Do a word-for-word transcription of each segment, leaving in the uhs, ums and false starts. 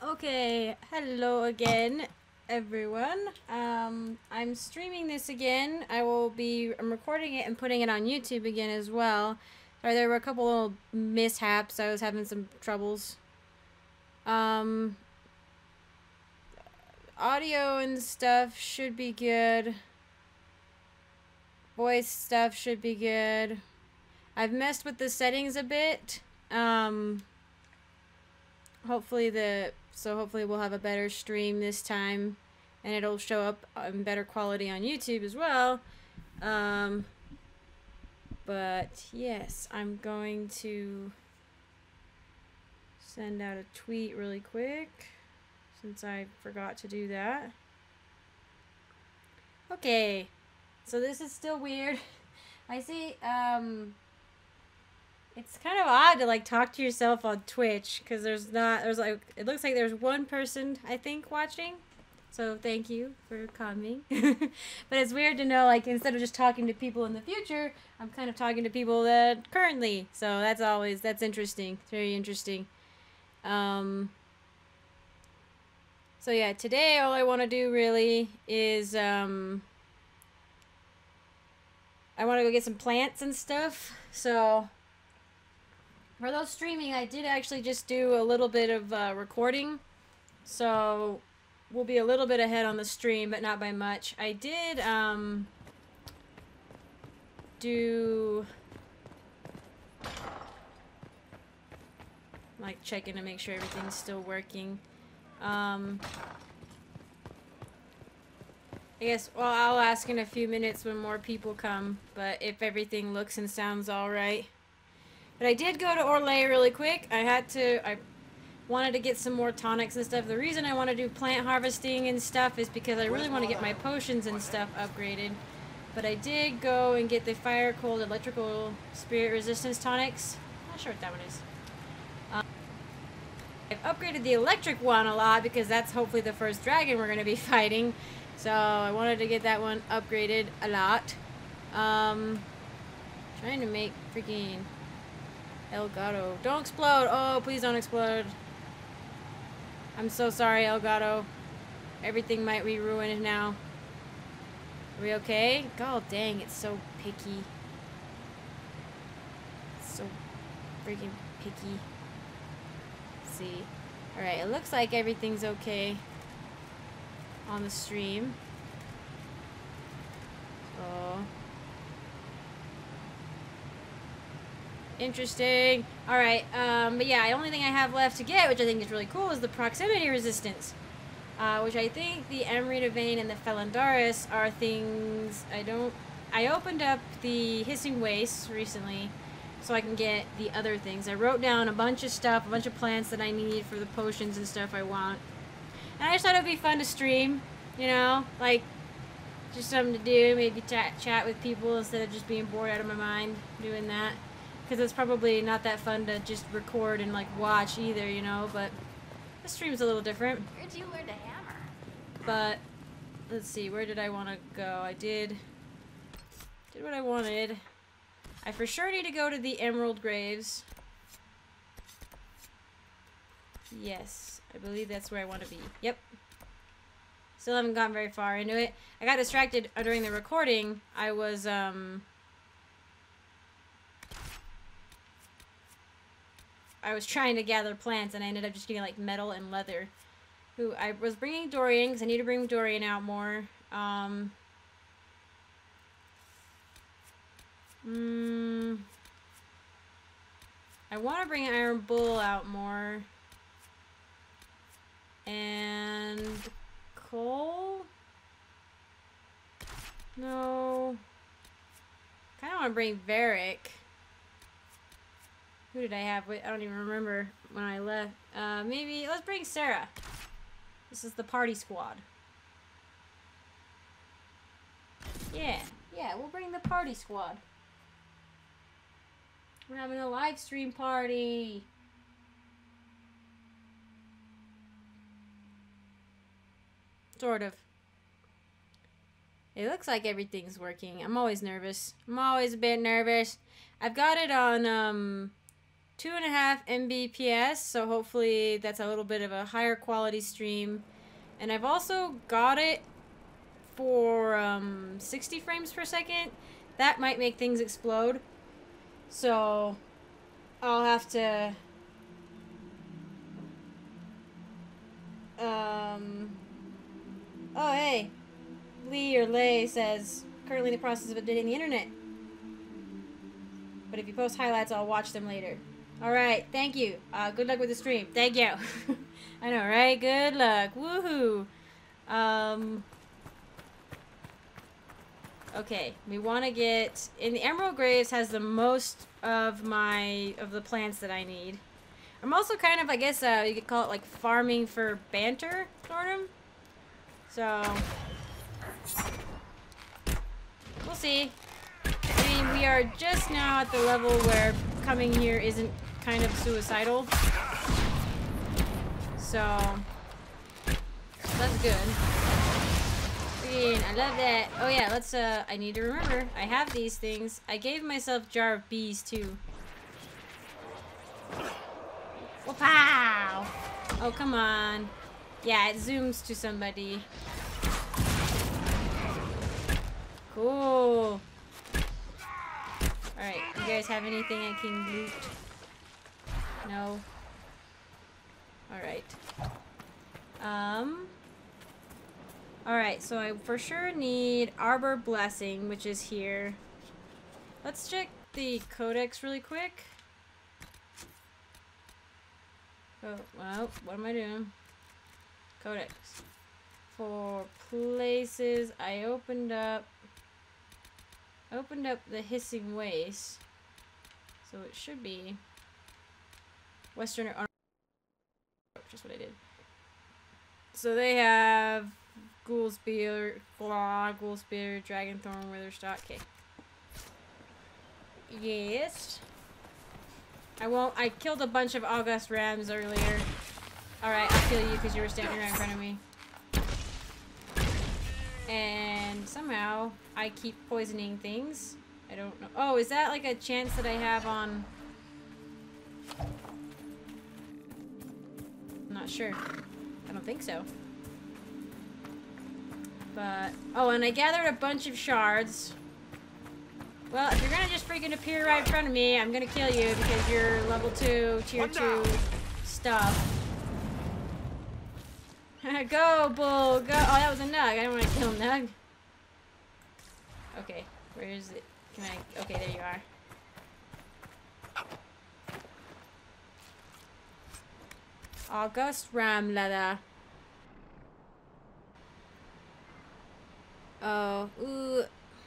Okay, hello again, everyone. Um, I'm streaming this again. I will be, I'm recording it and putting it on YouTube again as well. Sorry, there were a couple little mishaps. I was having some troubles. Um, audio and stuff should be good. Voice stuff should be good. I've messed with the settings a bit. Um, hopefully the... So hopefully we'll have a better stream this time, and it'll show up in better quality on YouTube as well. Um, but yes, I'm going to send out a tweet really quick since I forgot to do that. Okay, so this is still weird. I see, um... it's kind of odd to, like, talk to yourself on Twitch, because there's not, there's, like, it looks like there's one person, I think, watching. So, thank you for coming. But it's weird to know, like, instead of just talking to people in the future, I'm kind of talking to people that currently. So, that's always, that's interesting. It's very interesting. Um, so, yeah, today all I want to do, really, is, um... I want to go get some plants and stuff. So... for those streaming, I did actually just do a little bit of uh, recording, so we'll be a little bit ahead on the stream, but not by much. I did um, do, like, checking to make sure everything's still working. Um, I guess, well, I'll ask in a few minutes when more people come, but if everything looks and sounds all right. But I did go to Orlais really quick. I had to, I wanted to get some more tonics and stuff. The reason I want to do plant harvesting and stuff is because I really want to get my potions and stuff upgraded. But I did go and get the fire, cold, electrical, spirit resistance tonics. I'm not sure what that one is. Um, I've upgraded the electric one a lot because that's hopefully the first dragon we're going to be fighting. So I wanted to get that one upgraded a lot. Um, trying to make freaking... Elgato. Don't explode! Oh, please don't explode. I'm so sorry, Elgato. Everything might be ruined now. Are we okay? God dang, it's so picky. It's so freaking picky. Let's see. Alright, it looks like everything's okay on the stream. So... interesting. Alright, um, but yeah, the only thing I have left to get, which I think is really cool, is the proximity resistance. Uh, which I think the Emerita Vein and the Phalandaris are things I don't... I opened up the Hissing Wastes recently, so I can get the other things. I wrote down a bunch of stuff, a bunch of plants that I need for the potions and stuff I want. And I just thought it would be fun to stream, you know? Like, just something to do, maybe chat, chat with people instead of just being bored out of my mind doing that. Because it's probably not that fun to just record and, like, watch either, you know, but the stream's a little different. Where'd you learn to hammer? But, let's see, where did I want to go? I did, did what I wanted. I for sure need to go to the Emerald Graves. Yes, I believe that's where I want to be. Yep. Still haven't gotten very far into it. I got distracted during the recording. I was, um... I was trying to gather plants, and I ended up just getting, like, metal and leather. Who I was bringing Dorian, because I need to bring Dorian out more. Um, mm, I want to bring Iron Bull out more. And Cole? No. Kind of want to bring Varric. Who did I have? Wait, I don't even remember when I left. Uh, maybe, let's bring Sarah. This is the party squad. Yeah, yeah, we'll bring the party squad. We're having a live stream party. Sort of. It looks like everything's working. I'm always nervous. I'm always a bit nervous. I've got it on, um... two and a half M B P S, so hopefully that's a little bit of a higher quality stream. And I've also got it for um, sixty frames per second. That might make things explode. So I'll have to um oh hey, Lee or Lay says currently in the process of updating the internet. But if you post highlights, I'll watch them later. Alright, thank you. Uh, good luck with the stream. Thank you. I know, right? Good luck. Woohoo. Um, okay, we want to get... In the Emerald Graves has the most of my... of the plants that I need. I'm also kind of, I guess, uh, you could call it like farming for banter, sort of. So... we'll see. I mean, we are just now at the level where coming here isn't kind of suicidal. So, that's good. Again, I love that. Oh yeah, let's, uh, I need to remember, I have these things. I gave myself Jar of Bees, too. Wow! Oh, come on. Yeah, it zooms to somebody. Cool. Alright, you guys have anything I can loot? No? Alright. Um... Alright, so I for sure need Arbor Blessing, which is here. Let's check the codex really quick. Oh, well, what am I doing? Codex. For places, I opened up... Opened up the Hissing Waste. So it should be... Western... Just what I did. So they have... Ghoul Spear, Claw, Ghoul Spear, Dragonthorn, Witherstock. Okay. Yes. I won't. I killed a bunch of August Rams earlier. Alright, I'll kill you because you were standing right in front of me. And somehow I keep poisoning things. I don't know. Oh, is that like a chance that I have on... I'm not sure. I don't think so. But, oh, and I gathered a bunch of shards. Well, if you're gonna just freaking appear right in front of me, I'm gonna kill you because you're level two, tier two stuff. Go, bull, go. Oh, that was a Nug. I don't want to kill Nug. Okay, where is it? Can I? Okay, there you are. August Ram Leather. Oh, ooh.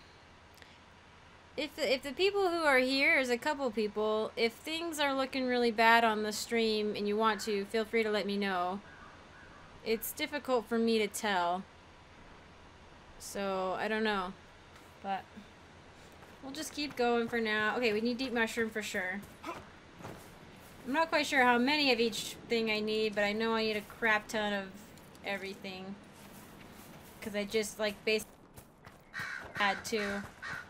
If the, if the people who are here, there's a couple people, if things are looking really bad on the stream and you want to, feel free to let me know. It's difficult for me to tell. So, I don't know. But, we'll just keep going for now. Okay, we need deep mushroom for sure. I'm not quite sure how many of each thing I need, but I know I need a crap ton of everything. Because I just, like, basically had to.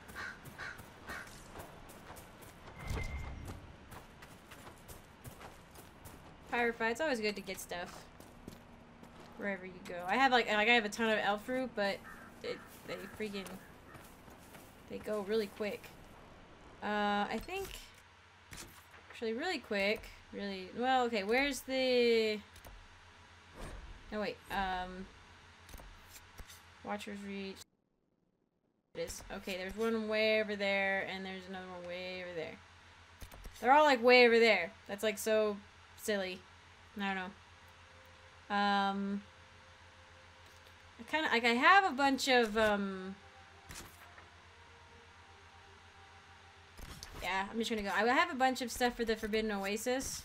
Pirate fight, it's always good to get stuff. Wherever you go. I have, like, like I have a ton of elf fruit, but it, they freaking, they go really quick. Uh, I think, actually really quick, really, well, okay, where's the, no, wait, um, Watcher's Reach. It is. Okay, there's one way over there, and there's another one way over there. They're all like way over there. That's like so silly. I don't know. Um, I kind of like I have a bunch of um. Yeah, I'm just gonna go. I have a bunch of stuff for the Forbidden Oasis.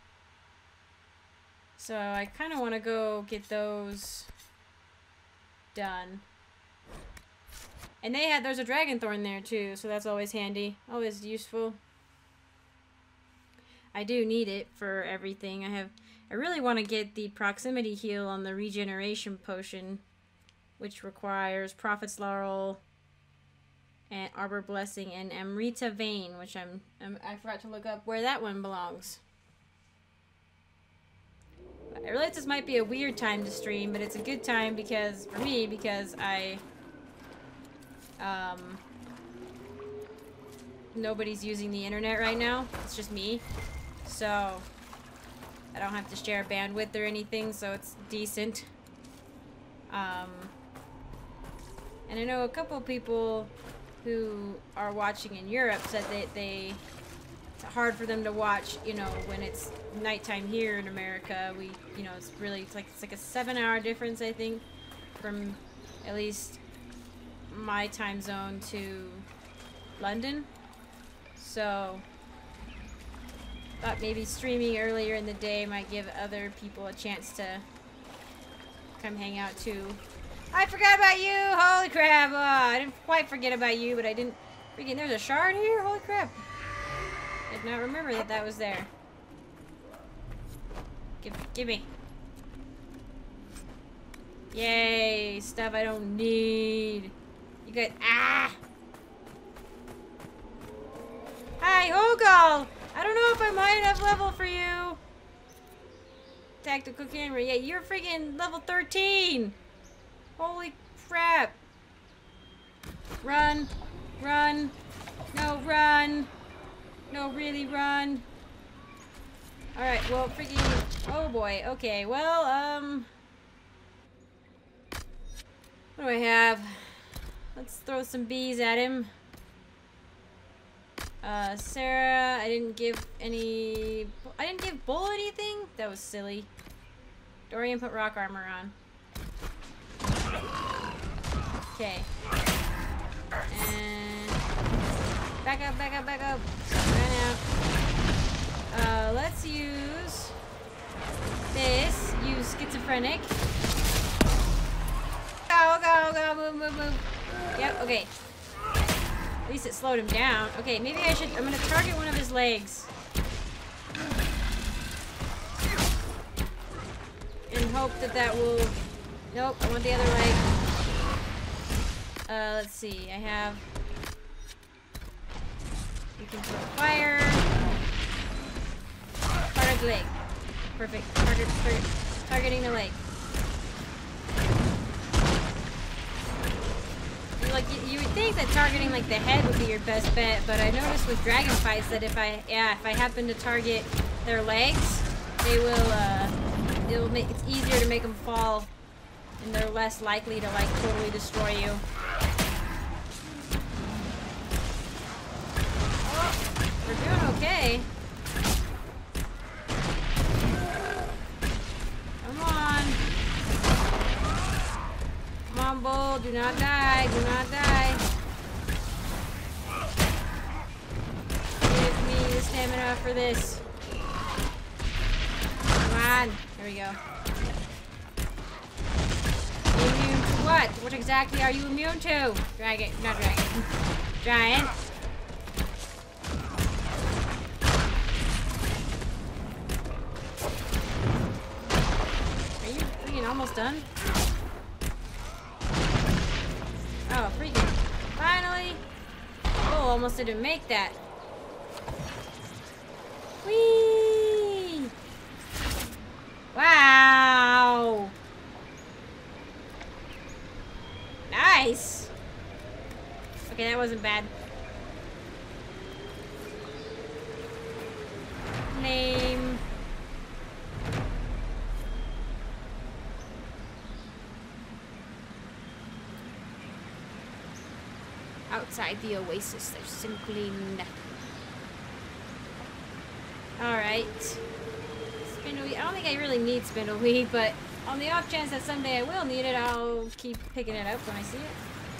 So I kind of want to go get those done. And they had, there's a Dragonthorn there too, so that's always handy. Always useful. I do need it for everything. I have, I really want to get the proximity heal on the regeneration potion, which requires Prophet's Laurel, and Arbor Blessing and Amrita Vein, which I'm, I'm I forgot to look up where that one belongs. I realize this might be a weird time to stream, but it's a good time because for me because I um nobody's using the internet right now. It's just me, so I don't have to share bandwidth or anything, so it's decent. Um, and I know a couple people who are watching in Europe said that they, it's hard for them to watch, you know, when it's nighttime here in America. We, you know, it's really, it's like, it's like a seven hour difference, I think, from at least my time zone to London. So, thought maybe streaming earlier in the day might give other people a chance to come hang out too. I forgot about you! Holy crap! Oh, I didn't quite forget about you, but I didn't... Freaking, there's a shard here? Holy crap. I did not remember that that was there. Give, give me. Yay! Stuff I don't need. You guys... Ah! Hi, Hogal! I don't know if I'm high enough level for you. Tactical camera. Yeah, you're freaking level thirteen. Holy crap. Run. Run. No, run. No, really run. Alright, well, freaking... Oh, boy. Okay, well, um... what do I have? Let's throw some bees at him. Uh, Sarah, I didn't give any... I didn't give Bull anything? That was silly. Dorian put rock armor on. Okay. And... Back up, back up, back up. Run out. Uh, let's use... this. Use Schizophrenic. Go, go, go, move, move, move. Yep, okay. At least it slowed him down. Okay, maybe I should... I'm gonna target one of his legs. And hope that that will... Nope, I want the other leg. Uh, let's see. I have... You can throw fire. Target the leg. Perfect. Target, target, targeting the leg. Like, you, you would think that targeting, like, the head would be your best bet, but I noticed with dragon fights that if I, yeah, if I happen to target their legs, they will, uh, it'll make, it's easier to make them fall, and they're less likely to, like, totally destroy you. Oh, we're doing okay. Come on. Come on, Bull. Do not die. Do not die. Give me the stamina for this. Come on. There we go. Immune to what? What exactly are you immune to? Dragon. Not dragon. Giant. Are you freaking almost done? Oh, freaking. Finally! Oh, almost didn't make that. Whee! Wow! Nice! Okay, that wasn't bad. Name. Outside the oasis, there's simply nothing. Alright. Spindleweed. I don't think I really need Spindleweed, but on the off chance that someday I will need it, I'll keep picking it up when I see it.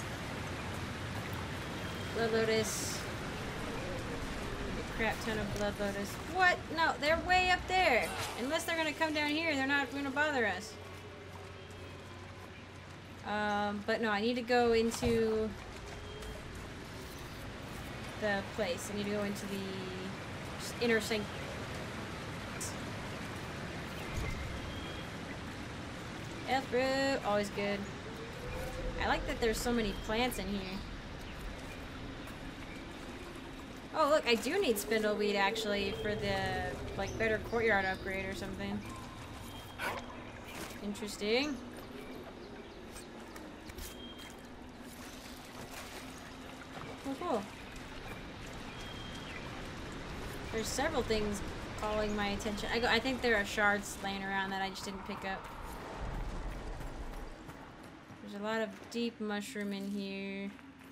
Blood Lotus. A crap ton of Blood Lotus. What? No, they're way up there. Unless they're gonna come down here, they're not gonna bother us. Um, but no, I need to go into the place. I need to go into the inner sink. Elf fruit, always good. I like that there's so many plants in here. Oh, look, I do need spindleweed, actually, for the, like, better courtyard upgrade or something. Interesting. Cool, cool. There's several things calling my attention. I go. I think there are shards laying around that I just didn't pick up. There's a lot of deep mushroom in here.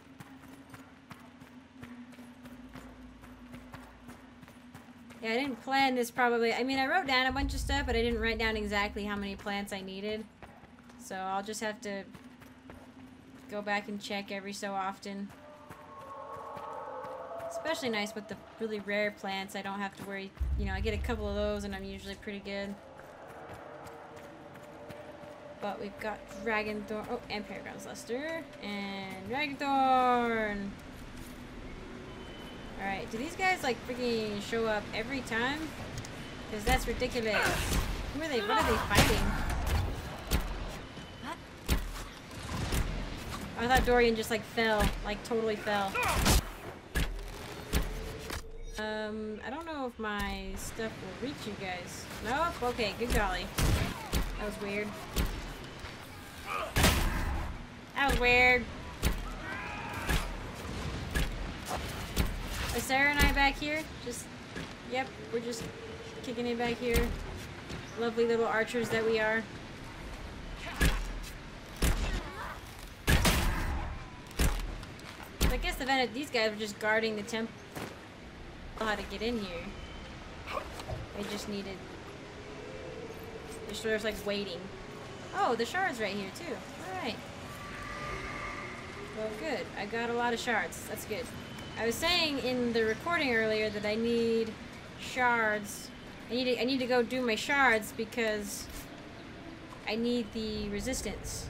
Yeah, I didn't plan this probably. I mean, I wrote down a bunch of stuff, but I didn't write down exactly how many plants I needed. So I'll just have to go back and check every so often. Especially nice with the really rare plants. I don't have to worry. You know, I get a couple of those and I'm usually pretty good. But we've got Dragon Thorn. Oh, and Paragon's Luster. And Dragon Thorn. Alright, do these guys like freaking show up every time? Because that's ridiculous. Who are they? What are they fighting? Oh, I thought Dorian just like fell. Like totally fell. Um, I don't know if my stuff will reach you guys. Nope. Okay, good golly. That was weird. That was weird. Are Sarah and I back here? Just, yep, we're just kicking it back here. Lovely little archers that we are. So I guess the Venet, these guys are just guarding the temple. How to get in here. They just needed. They're sort of like waiting. Oh, the shards right here too. All right. Well, good. I got a lot of shards. That's good. I was saying in the recording earlier that I need shards. I need to, I need to go do my shards because I need the resistance.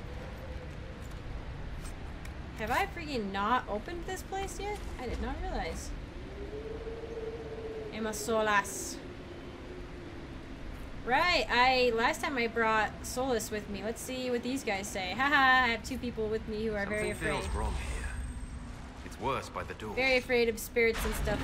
Have I freaking not opened this place yet? I did not realize. Emma Solas. Right, I last time I brought Solus with me. Let's see what these guys say. Haha, I have two people with me who are Something very afraid. feels wrong here. It's worse by the door. Very afraid of spirits and stuff.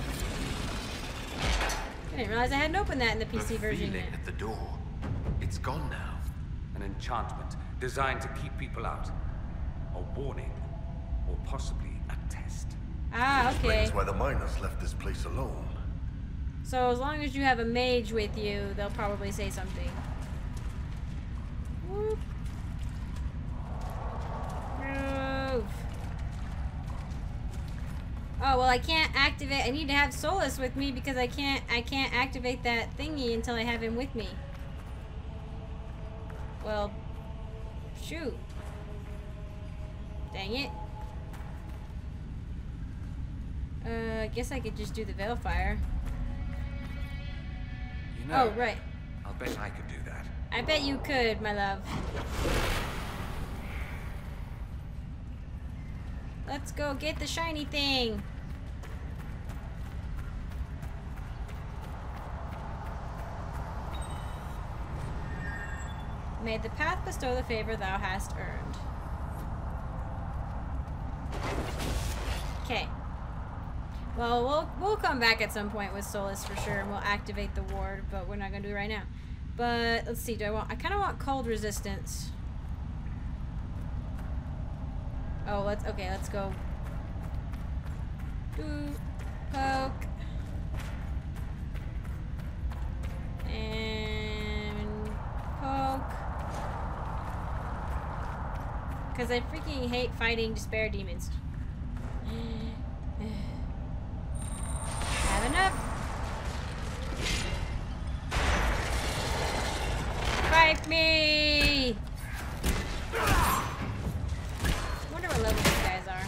I didn't realize I hadn't opened that in the P C the version feeling yet. at the door. It's gone now. An enchantment designed to keep people out. A warning, or possibly a test. Ah, okay. Explains why the miners left this place alone. So as long as you have a mage with you, they'll probably say something. Whoop. Move. Oh well, I can't activate. I need to have Solus with me because I can't. I can't activate that thingy until I have him with me. Well, shoot. Dang it. Uh, I guess I could just do the Veilfire. You know, Oh, right. I'll bet I could do that. I bet you could, my love. Let's go get the shiny thing. May the path bestow the favor thou hast earned. Okay. Well, we'll we'll come back at some point with Solus for sure, and we'll activate the ward, but we're not gonna do it right now. But let's see. Do I want? I kind of want cold resistance. Oh, let's. Okay, let's go. Ooh, poke. And poke. Because I freaking hate fighting despair demons. Have enough. Fight me! Wonder what level these guys are.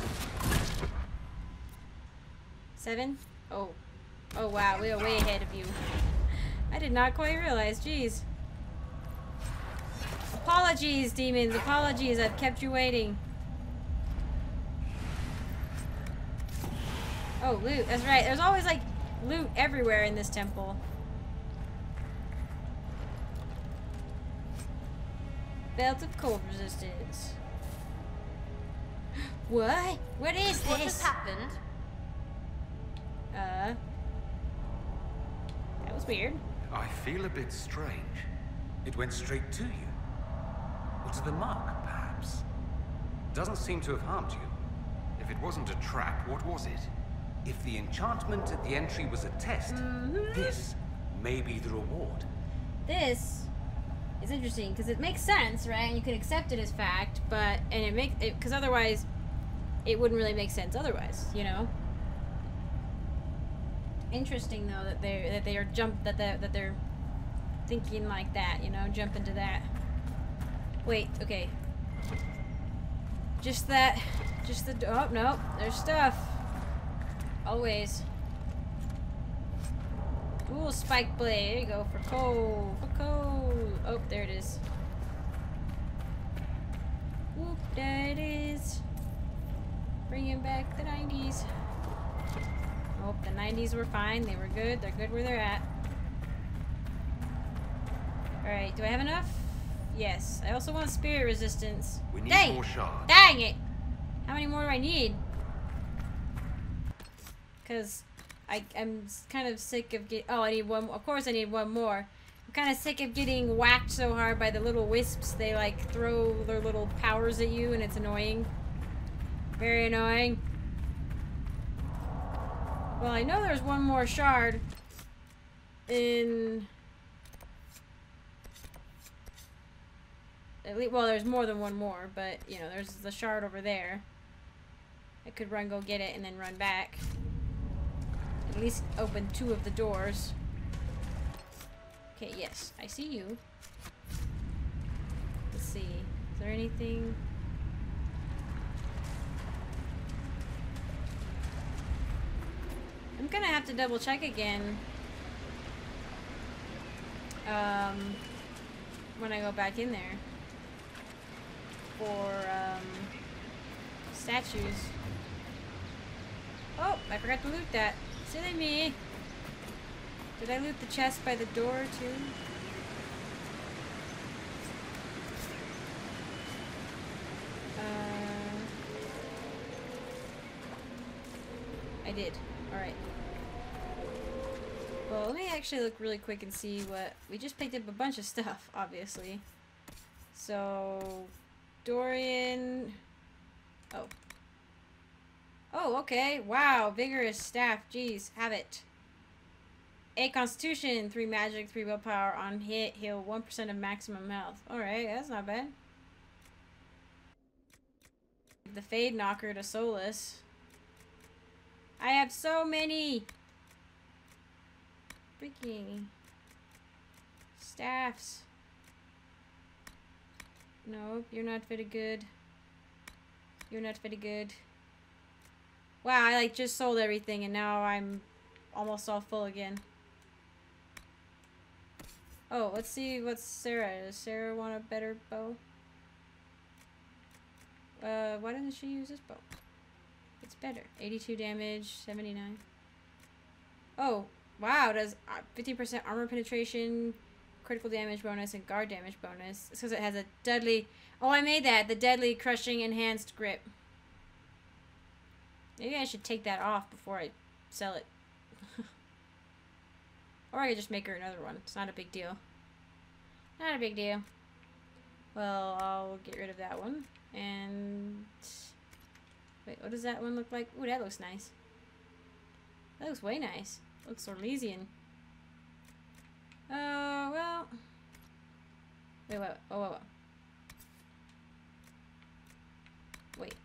Seven? Oh. Oh wow, we are way ahead of you. I did not quite realize, jeez. Apologies, demons, apologies, I've kept you waiting. Oh, loot, that's right. There's always like loot everywhere in this temple. Belt of cold resistance. What? What is What this? has happened? Uh. That was weird. I feel a bit strange. It went straight to you. Or to the mark, perhaps. Doesn't seem to have harmed you. If it wasn't a trap, what was it? If the enchantment at the entry was a test, Mm-hmm. this may be the reward. This is interesting because it makes sense, right? And you can accept it as fact, but and it makes it because otherwise, it wouldn't really make sense. Otherwise, you know. Interesting though that they that they are jump that they, that they're thinking like that, you know, jump into that. Wait, okay. Just that, just the oh no, there's stuff. Always. Ooh, spike blade. There you go for coal. For coal. Oh, there it is. Whoop, there it is. Bringing back the nineties. Oh, the nineties were fine. They were good. They're good where they're at. Alright, do I have enough? Yes. I also want spirit resistance. We need Dang. more shards. Dang it! How many more do I need? Because I, I'm kind of sick of getting... Oh, I need one... Of course I need one more. I'm kind of sick of getting whacked so hard by the little wisps. They, like, throw their little powers at you, and it's annoying. Very annoying. Well, I know there's one more shard in... At least, well, there's more than one more, but, you know, there's the shard over there. I could run, go get it, and then run back. At least open two of the doors. Okay, yes, I see you. Let's see. Is there anything? I'm gonna have to double check again. Um, when I go back in there. For, um, statues. Oh, I forgot to loot that. Silly me. Did I loot the chest by the door, too? Uh, I did. Alright. Well, let me actually look really quick and see what... We just picked up a bunch of stuff, obviously. So... Dorian... Oh. Oh, okay. Wow. Vigorous staff. Jeez. Have it. eight constitution, three magic, three willpower. On hit, heal one percent of maximum health. Alright, that's not bad. The Fade Knocker to Solus. I have so many freaking staffs. Nope, you're not very good. You're not very good. Wow, I like just sold everything and now I'm almost all full again. Oh, let's see what Sarah does. Sarah want a better bow? Uh, why didn't she use this bow? It's better. eighty-two damage, seventy-nine. Oh, wow, it does fifteen percent armor penetration, critical damage bonus, and guard damage bonus. It's because it has a deadly... Oh, I made that. The deadly crushing enhanced grip. Maybe I should take that off before I sell it. Or I could just make her another one. It's not a big deal. Not a big deal. Well, I'll get rid of that one. And... Wait, what does that one look like? Ooh, that looks nice. That looks way nice. Looks Orlesian. Oh, uh, well... Wait, wait, oh, wait, wait. Wait.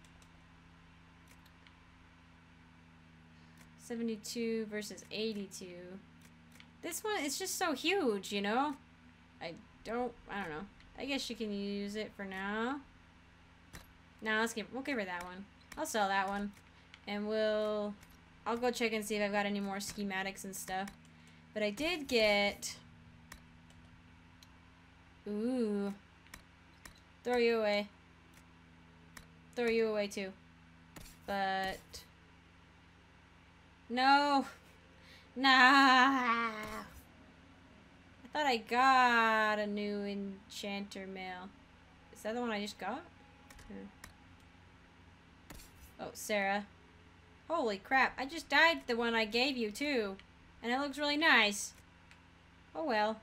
seventy-two versus eighty-two. This one, it's just so huge, you know? I don't, I don't know. I guess you can use it for now. Now, let's give, we'll give her that one. I'll sell that one. And we'll, I'll go check and see if I've got any more schematics and stuff. But I did get, ooh. Throw you away. Throw you away too. But, no. Nah. I thought I got a new enchanter mail. Is that the one I just got? Or... Oh, Sarah. Holy crap. I just died the one I gave you, too. And it looks really nice. Oh, well.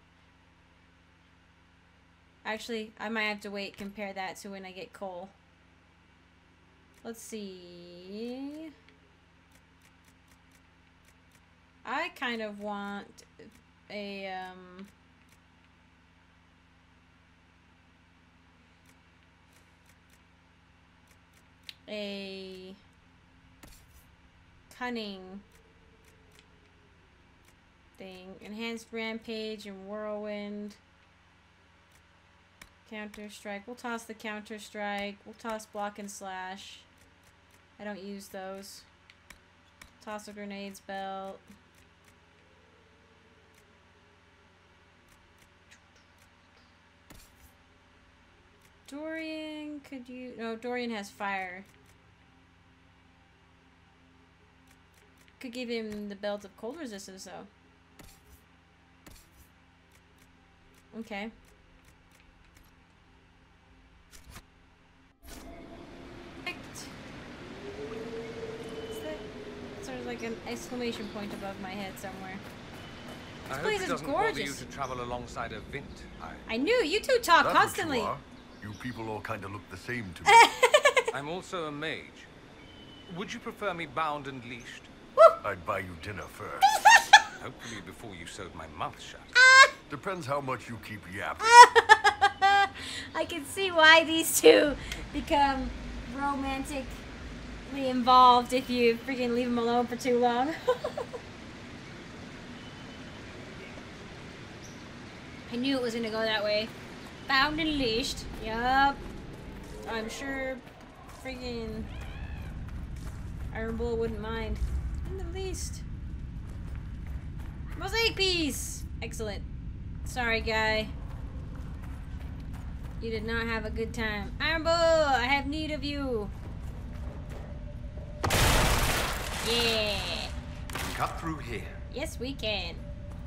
Actually, I might have to wait, compare that to when I get coal. Let's see. I kind of want a, um... a... cunning thing. Enhanced Rampage and Whirlwind. Counter Strike. We'll toss the Counter Strike. We'll toss Block and Slash. I don't use those. Toss a Grenades Belt. Dorian, could you... No, Dorian has fire. Could give him the belt of cold resistance, though. Okay. Is that sort of like an exclamation point above my head somewhere? I This hope place it is doesn't bother you gorgeous. to travel alongside a Vint. I, I knew you two talk That's what constantly. You, are. You people all kind of look the same to me. I'm also a mage. Would you prefer me bound and leashed? I'd buy you dinner first. Hopefully before you sewed my mouth shut. Depends how much you keep yapping. I can see why these two become romantically involved if you freaking leave them alone for too long. I knew it was gonna go that way. Bound and leashed. Yup. I'm sure freaking Iron Bull wouldn't mind. In the least. Mosaic piece! Excellent. Sorry, guy. You did not have a good time. Iron Bull, I have need of you. Yeah. Cut through here. Yes, we can.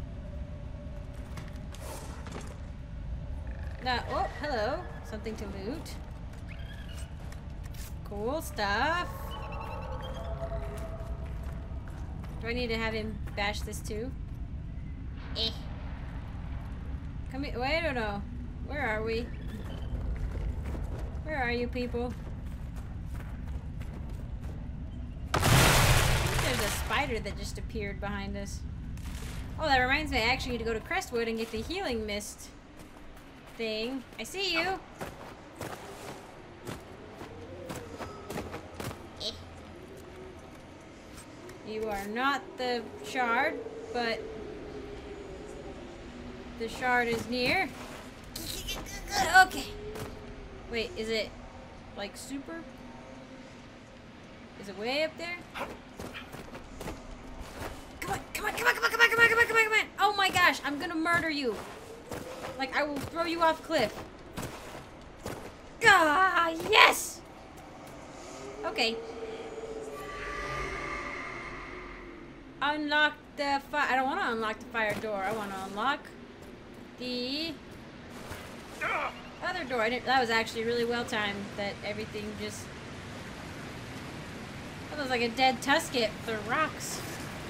Now, oh, hello. Something to loot. Cool stuff. Do I need to have him bash this too? Eh. Come here. Wait, I don't know. Where are we? Where are you people? I think there's a spider that just appeared behind us. Oh, that reminds me. I actually need to go to Crestwood and get the healing mist thing. I see you. Eh. You are not the shard, but the shard is near. Okay. Wait, is it like super? Is it way up there? Come on, come on, come on, come on, come on, come on, come on, come on, come on. Oh my gosh, I'm gonna murder you. Like, I will throw you off cliff. Ah, yes! Okay. Unlock the fire. I don't want to unlock the fire door. I want to unlock the other door. I didn't, that was actually really well timed. That everything just. That was like a dead Tusket through rocks.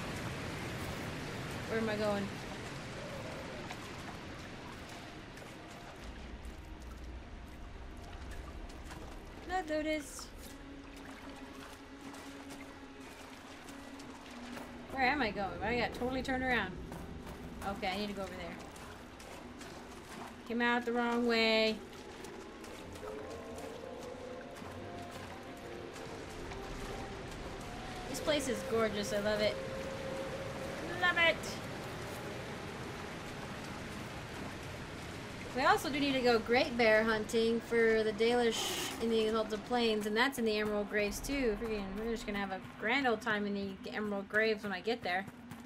Where am I going? Not noticed. Where am I going? I got totally turned around. Okay, I need to go over there. Came out the wrong way. This place is gorgeous. I love it. Love it. We also do need to go great bear hunting for the Dalish in the Exalted Plains, and that's in the Emerald Graves too. Freaking, we're just gonna have a grand old time in the Emerald Graves when I get there.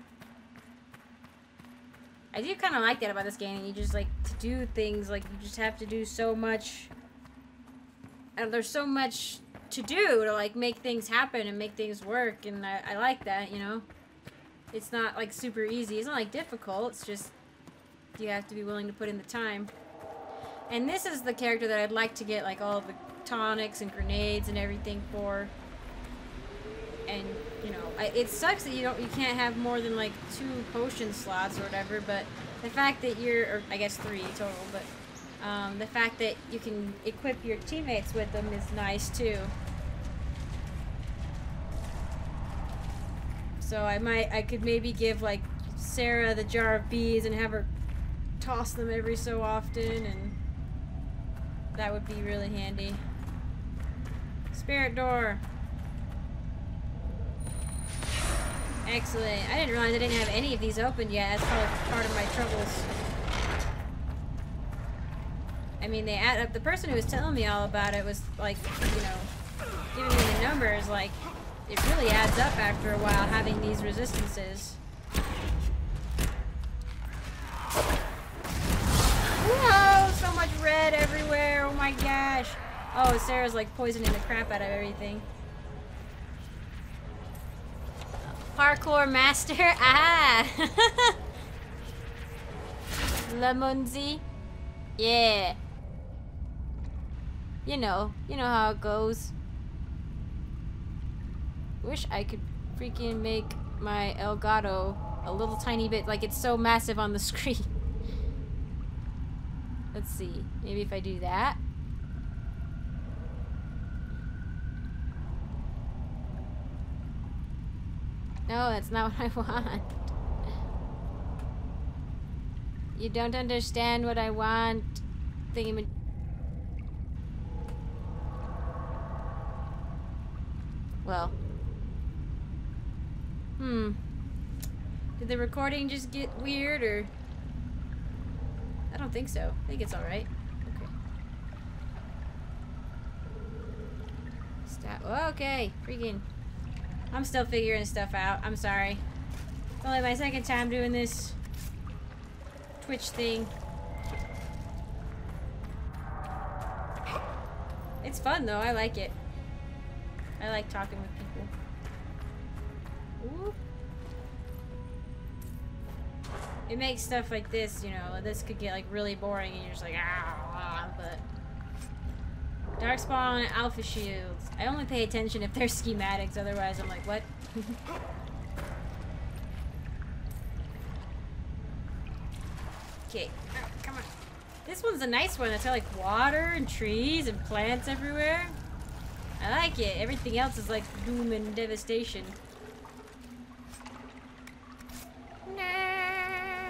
I do kind of like that about this game. You just like to do things like you just have to do so much, and there's so much to do to like make things happen and make things work, and I, I like that. You know, it's not like super easy. It's not like difficult. It's just you have to be willing to put in the time. And this is the character that I'd like to get like all the tonics and grenades and everything for. and you know, I, it sucks that you don't, you can't have more than like two potion slots or whatever. But the fact that you're, or I guess three total, but um, the fact that you can equip your teammates with them is nice too. So I might, I could maybe give like Sarah the jar of bees and have her toss them every so often, and that would be really handy. Spirit door. Excellent. I didn't realize I didn't have any of these open yet. That's probably part of my troubles. I mean, they add up. The person who was telling me all about it was like, you know, giving me the numbers. Like, it really adds up after a while having these resistances. Whoa! So much red everywhere. Oh my gosh. Oh, Sarah's like poisoning the crap out of everything. Parkour master. Ah! Lemonzy. Yeah. You know. You know how it goes. Wish I could freaking make my Elgato a little tiny bit. Like, it's so massive on the screen. Let's see. Maybe if I do that. No, that's not what I want. You don't understand what I want. Thingy. Well. Hmm. Did the recording just get weird, or? I don't think so. I think it's alright. Okay. Stop. Oh, okay. Freaking. I'm still figuring stuff out. I'm sorry. It's only my second time doing this Twitch thing. It's fun though. I like it. I like talking with people. Ooh. It makes stuff like this, you know, this could get like really boring and you're just like, ah, but Darkspawn and Alpha Shields. I only pay attention if they're schematics, otherwise I'm like, what? Okay, oh, come on. This one's a nice one. It's got like water and trees and plants everywhere. I like it. Everything else is like doom and devastation. Nah.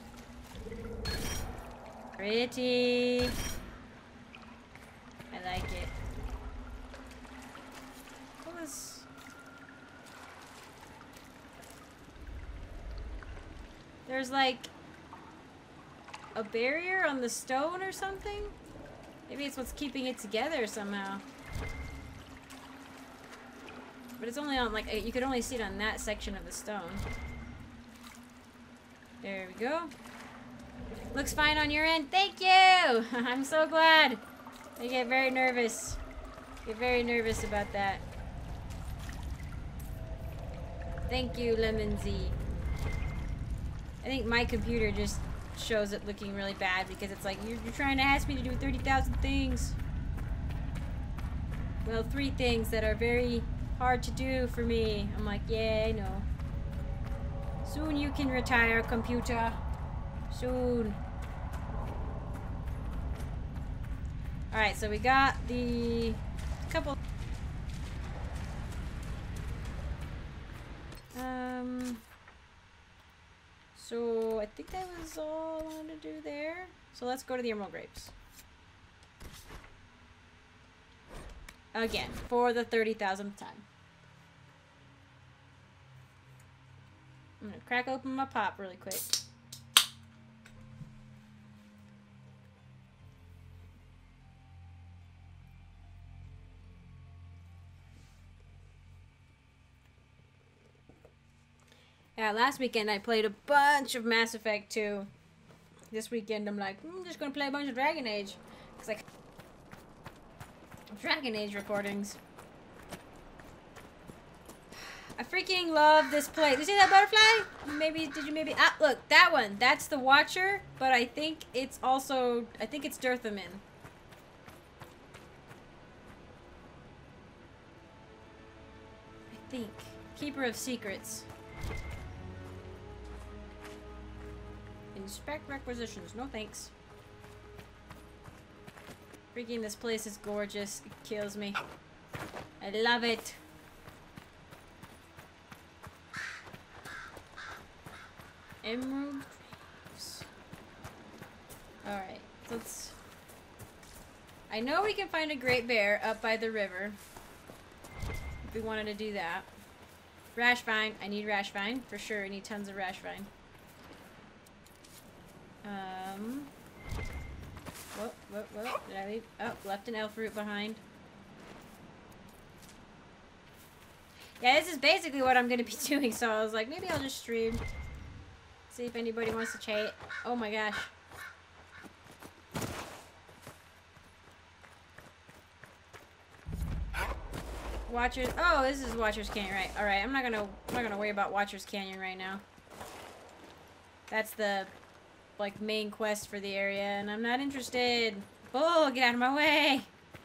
Pretty. I like it. What was... There's like a barrier on the stone or something? Maybe it's what's keeping it together somehow. But it's only on like, you could only see it on that section of the stone. There we go. Looks fine on your end. Thank you! I'm so glad. I get very nervous. Get very nervous about that. Thank you, Lemon Z. I think my computer just shows it looking really bad because it's like, you're, you're trying to ask me to do thirty thousand things. Well, three things that are very hard to do for me. I'm like, yeah, I know. Soon you can retire, computer. Soon. Alright, so we got the couple... Um... So, I think that was all I wanted to do there. So let's go to the Emerald Grapes. Again, for the thirty thousandth time. I'm gonna crack open my pop really quick. Yeah, last weekend I played a bunch of Mass Effect two. This weekend I'm like, I'm just gonna play a bunch of Dragon Age. Cause like Dragon Age recordings. I freaking love this place. Did you see that butterfly? Maybe, did you maybe, ah, look, that one. That's the Watcher, but I think it's also, I think it's Dirthamin. I think. Keeper of secrets. Inspect requisitions. No thanks. Freaking this place is gorgeous. It kills me. I love it. Emerald Graves. Alright, let's... I know we can find a great bear up by the river. If we wanted to do that. Rash vine. I need rash vine. For sure, I need tons of rash vine. Um... Whoa, whoa, whoa. Did I leave? Oh, left an elf root behind. Yeah, this is basically what I'm going to be doing, so I was like, maybe I'll just stream. See if anybody wants to chat. Oh my gosh. Watchers. Oh, this is Watchers Canyon, right? All right, I'm not gonna. I'm not gonna worry about Watchers Canyon right now. That's the like main quest for the area, and I'm not interested. Bull, get out of my way.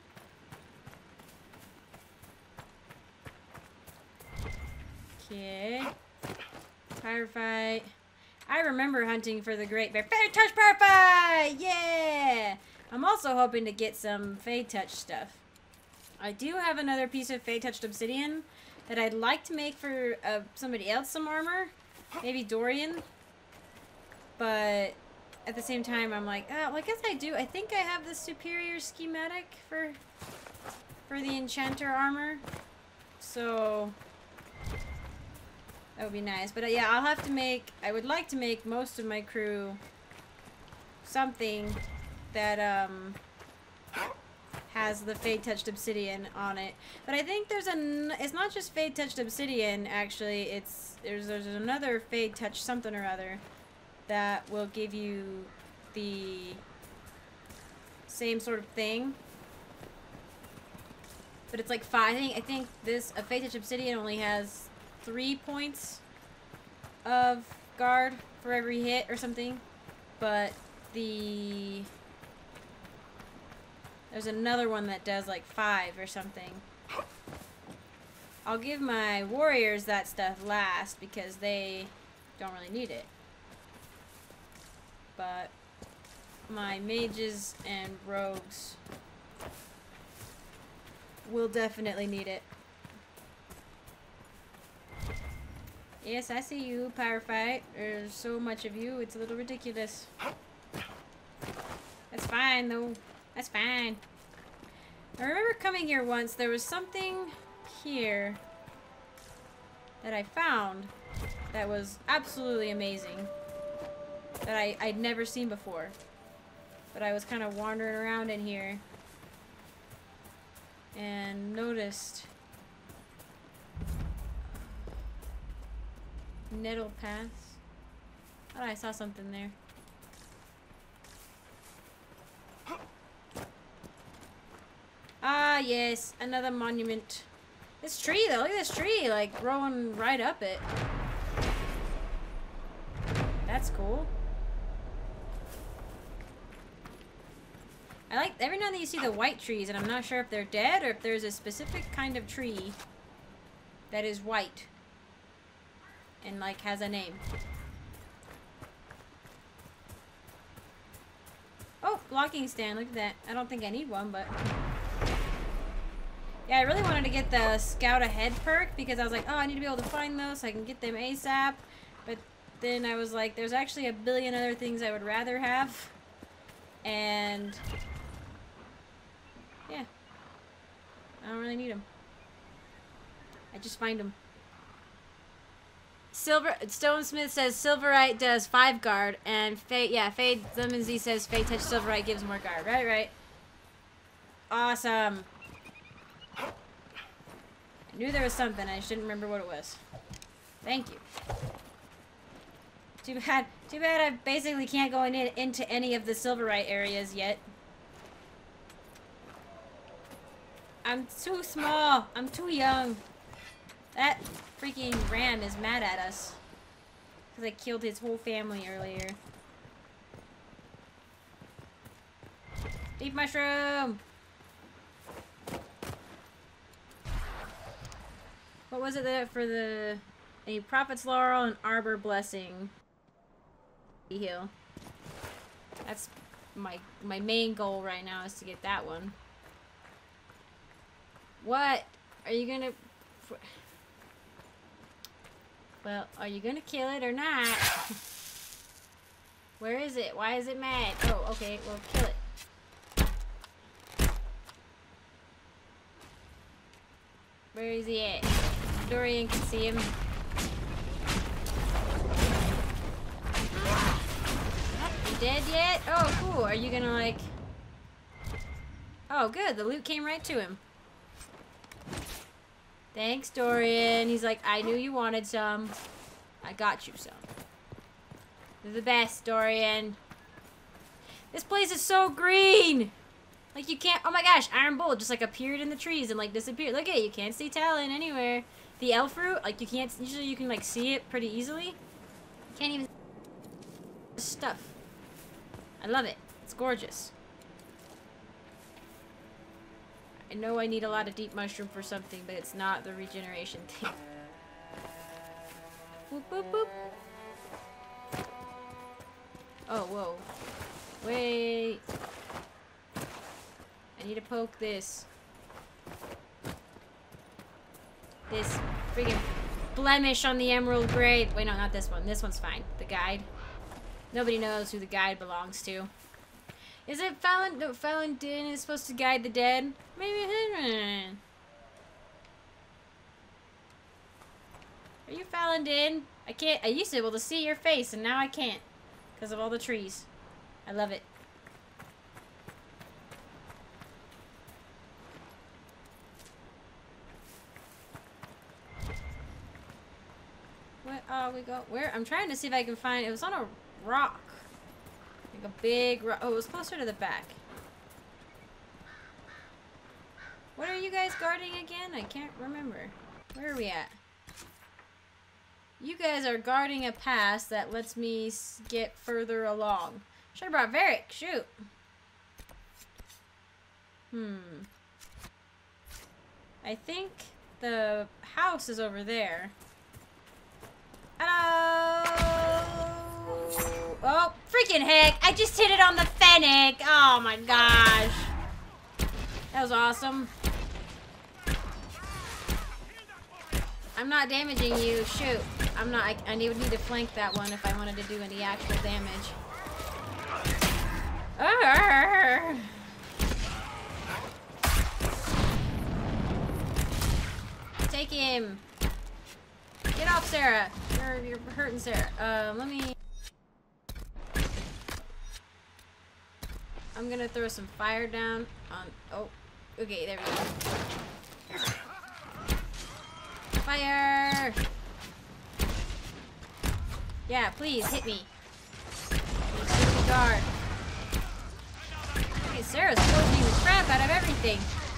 Okay. Firefight. I remember hunting for the Great Bear. Fade Touch Firefight! Yeah! I'm also hoping to get some Fade Touch stuff. I do have another piece of Fade Touched Obsidian that I'd like to make for uh, somebody else some armor. Maybe Dorian. But at the same time, I'm like, oh, well, I guess I do. I think I have the superior schematic for, for the Enchanter armor. So... that would be nice. But uh, yeah, I'll have to make... I would like to make most of my crew something that um, has the Fade Touched Obsidian on it. But I think there's a... It's not just Fade Touched Obsidian, actually. It's there's, there's another Fade Touch something or other that will give you the same sort of thing. But it's like five. I think, I think this... A Fade Touched Obsidian only has... three points of guard for every hit or something, but the there's another one that does like five or something. I'll give my warriors that stuff last because they don't really need it, but my mages and rogues will definitely need it. Yes, I see you, Pyrofight. There's so much of you, it's a little ridiculous. That's fine, though. That's fine. I remember coming here once, there was something here that I found that was absolutely amazing. That I, I'd never seen before. But I was kind of wandering around in here and noticed nettle paths. Oh, I saw something there. Ah, yes, another monument. This tree, though, look at this tree, like, growing right up it. That's cool. I like, every now and then you see the white trees, and I'm not sure if they're dead, or if there's a specific kind of tree that is white. And, like, has a name. Oh, blocking stand, look at that. I don't think I need one, but... yeah, I really wanted to get the Scout Ahead perk, because I was like, oh, I need to be able to find those so I can get them ASAP. But then I was like, there's actually a billion other things I would rather have. And... yeah. I don't really need them. I just find them. Silver Stonesmith says Silverite does five guard, and Fade, yeah, Fade Lemon Z says Fade Touch Silverite gives more guard. Right, right. Awesome. I knew there was something. I just didn't remember what it was. Thank you. Too bad. Too bad. I basically can't go in, into any of the Silverite areas yet. I'm too small. I'm too young. That freaking ram is mad at us. Because I killed his whole family earlier. Deep mushroom! What was it that for the a prophet's laurel and arbor blessing? Heal. That's my my main goal right now is to get that one. What are you gonna? Well, are you gonna kill it or not? Where is it? Why is it mad? Oh, okay. Well, kill it. Where is he at? Dorian can see him. You dead yet? Oh, cool. Are you gonna like... Oh, good. The loot came right to him. Thanks, Dorian. He's like, I knew you wanted some. I got you some. You're the best, Dorian. This place is so green! Like, you can't... Oh my gosh, Iron Bull just, like, appeared in the trees and, like, disappeared. Look at it. You can't see Talon anywhere. The elf fruit, like, you can't... Usually you can, like, see it pretty easily. You can't even... Stuff. I love it. It's gorgeous. I know I need a lot of deep mushroom for something, but it's not the regeneration thing. Boop, boop, boop. Oh, whoa. Wait. I need to poke this. This friggin' blemish on the emerald grade. Wait, no, not this one. This one's fine. The guide. Nobody knows who the guide belongs to. Is it Fallon? No, Fallon Din is supposed to guide the dead? Maybe. Are you Fallon Din? I can't. I used to be able to see your face, and now I can't. Because of all the trees. I love it. Where are we go? Where? I'm trying to see if I can find... It was on a rock. Like a big rock. Oh, it was closer to the back. What are you guys guarding again? I can't remember. Where are we at? You guys are guarding a pass that lets me s get further along. Should have brought Varric. Shoot. Hmm. I think the house is over there. Hello! Oh, freaking heck! I just hit it on the fennec! Oh my gosh! That was awesome. I'm not damaging you. Shoot. I'm not. I, I would need to flank that one if I wanted to do any actual damage. Arrgh. Take him. Get off, Sarah. You're, you're hurting Sarah. Um, let me... I'm gonna throw some fire down on... Oh, okay, there we go. Fire! Yeah, please, hit me. Shoot the guard. Okay, Sarah's poisoning the crap out of everything.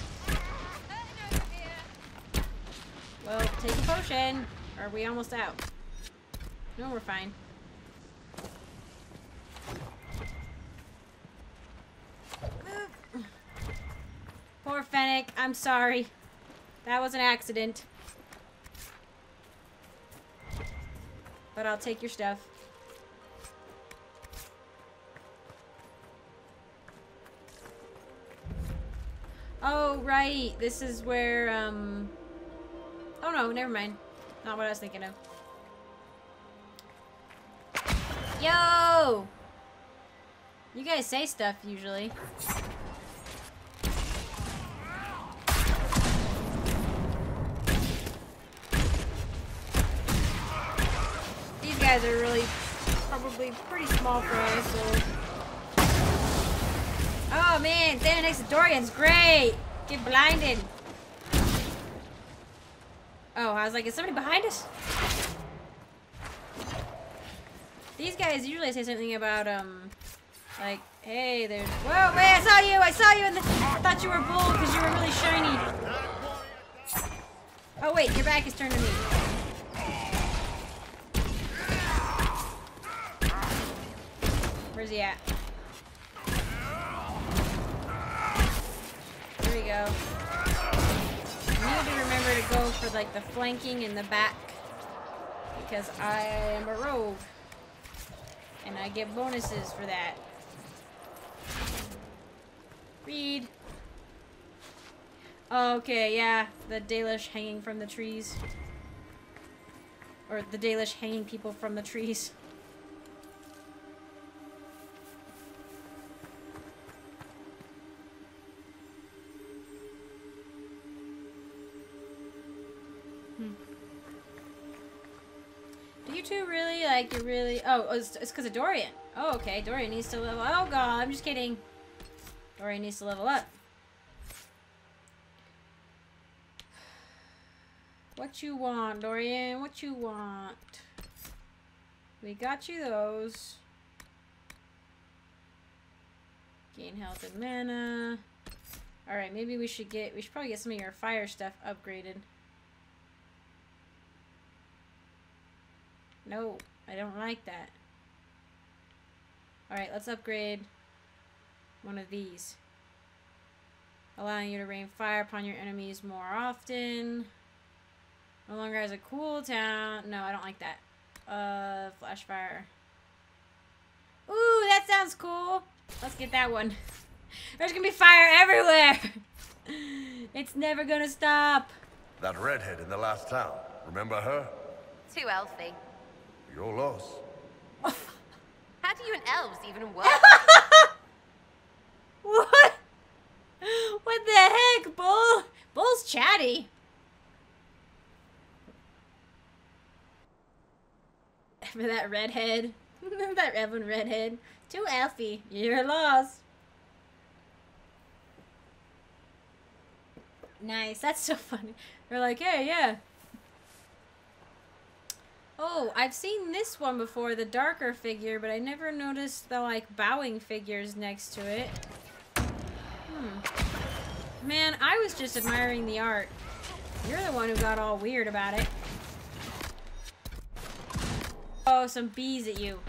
Well, take a potion. Are we almost out? No, we're fine. Poor Fennec, I'm sorry. That was an accident. But I'll take your stuff. Oh, right. This is where, um... Oh, no, never mind. Not what I was thinking of. Yo! You guys say stuff, usually. These guys are really, probably pretty small for us, so... Oh, man! Standing next to Dorian's great! Get blinded! Oh, I was like, is somebody behind us? These guys usually say something about, um, like, hey, there's... Whoa, wait, I saw you! I saw you in the... I thought you were bull because you were really shiny. Oh, wait, your back is turned to me. Where's he at? There we go. I need to remember prefer to go for like the flanking in the back because I am a rogue and I get bonuses for that. Read. Okay, yeah, the Dalish hanging from the trees. Or the Dalish hanging people from the trees. Hmm. Do you two really, like, you really... Oh, it's because of Dorian. Oh, okay, Dorian needs to level... Oh, God, I'm just kidding. Dorian needs to level up. What you want, Dorian? What you want? We got you those. Gain health and mana. Alright, maybe we should get... We should probably get some of your fire stuff upgraded. No, I don't like that. Alright, let's upgrade one of these. Allowing you to rain fire upon your enemies more often. No longer has a cooldown. No, I don't like that. Uh, flash fire. Ooh, that sounds cool. Let's get that one. There's gonna be fire everywhere. It's never gonna stop. That redhead in the last town. Remember her? Too elfy. Your loss. How do you and elves even work? What? What the heck, Bull? Bull's chatty. For that redhead. That Evan redhead. Too elfy. You're lost. Nice. That's so funny. They're like, hey, yeah. Oh, I've seen this one before, the darker figure, but I never noticed the, like, bowing figures next to it. Hmm. Man, I was just admiring the art. You're the one who got all weird about it. Oh, some bees at you.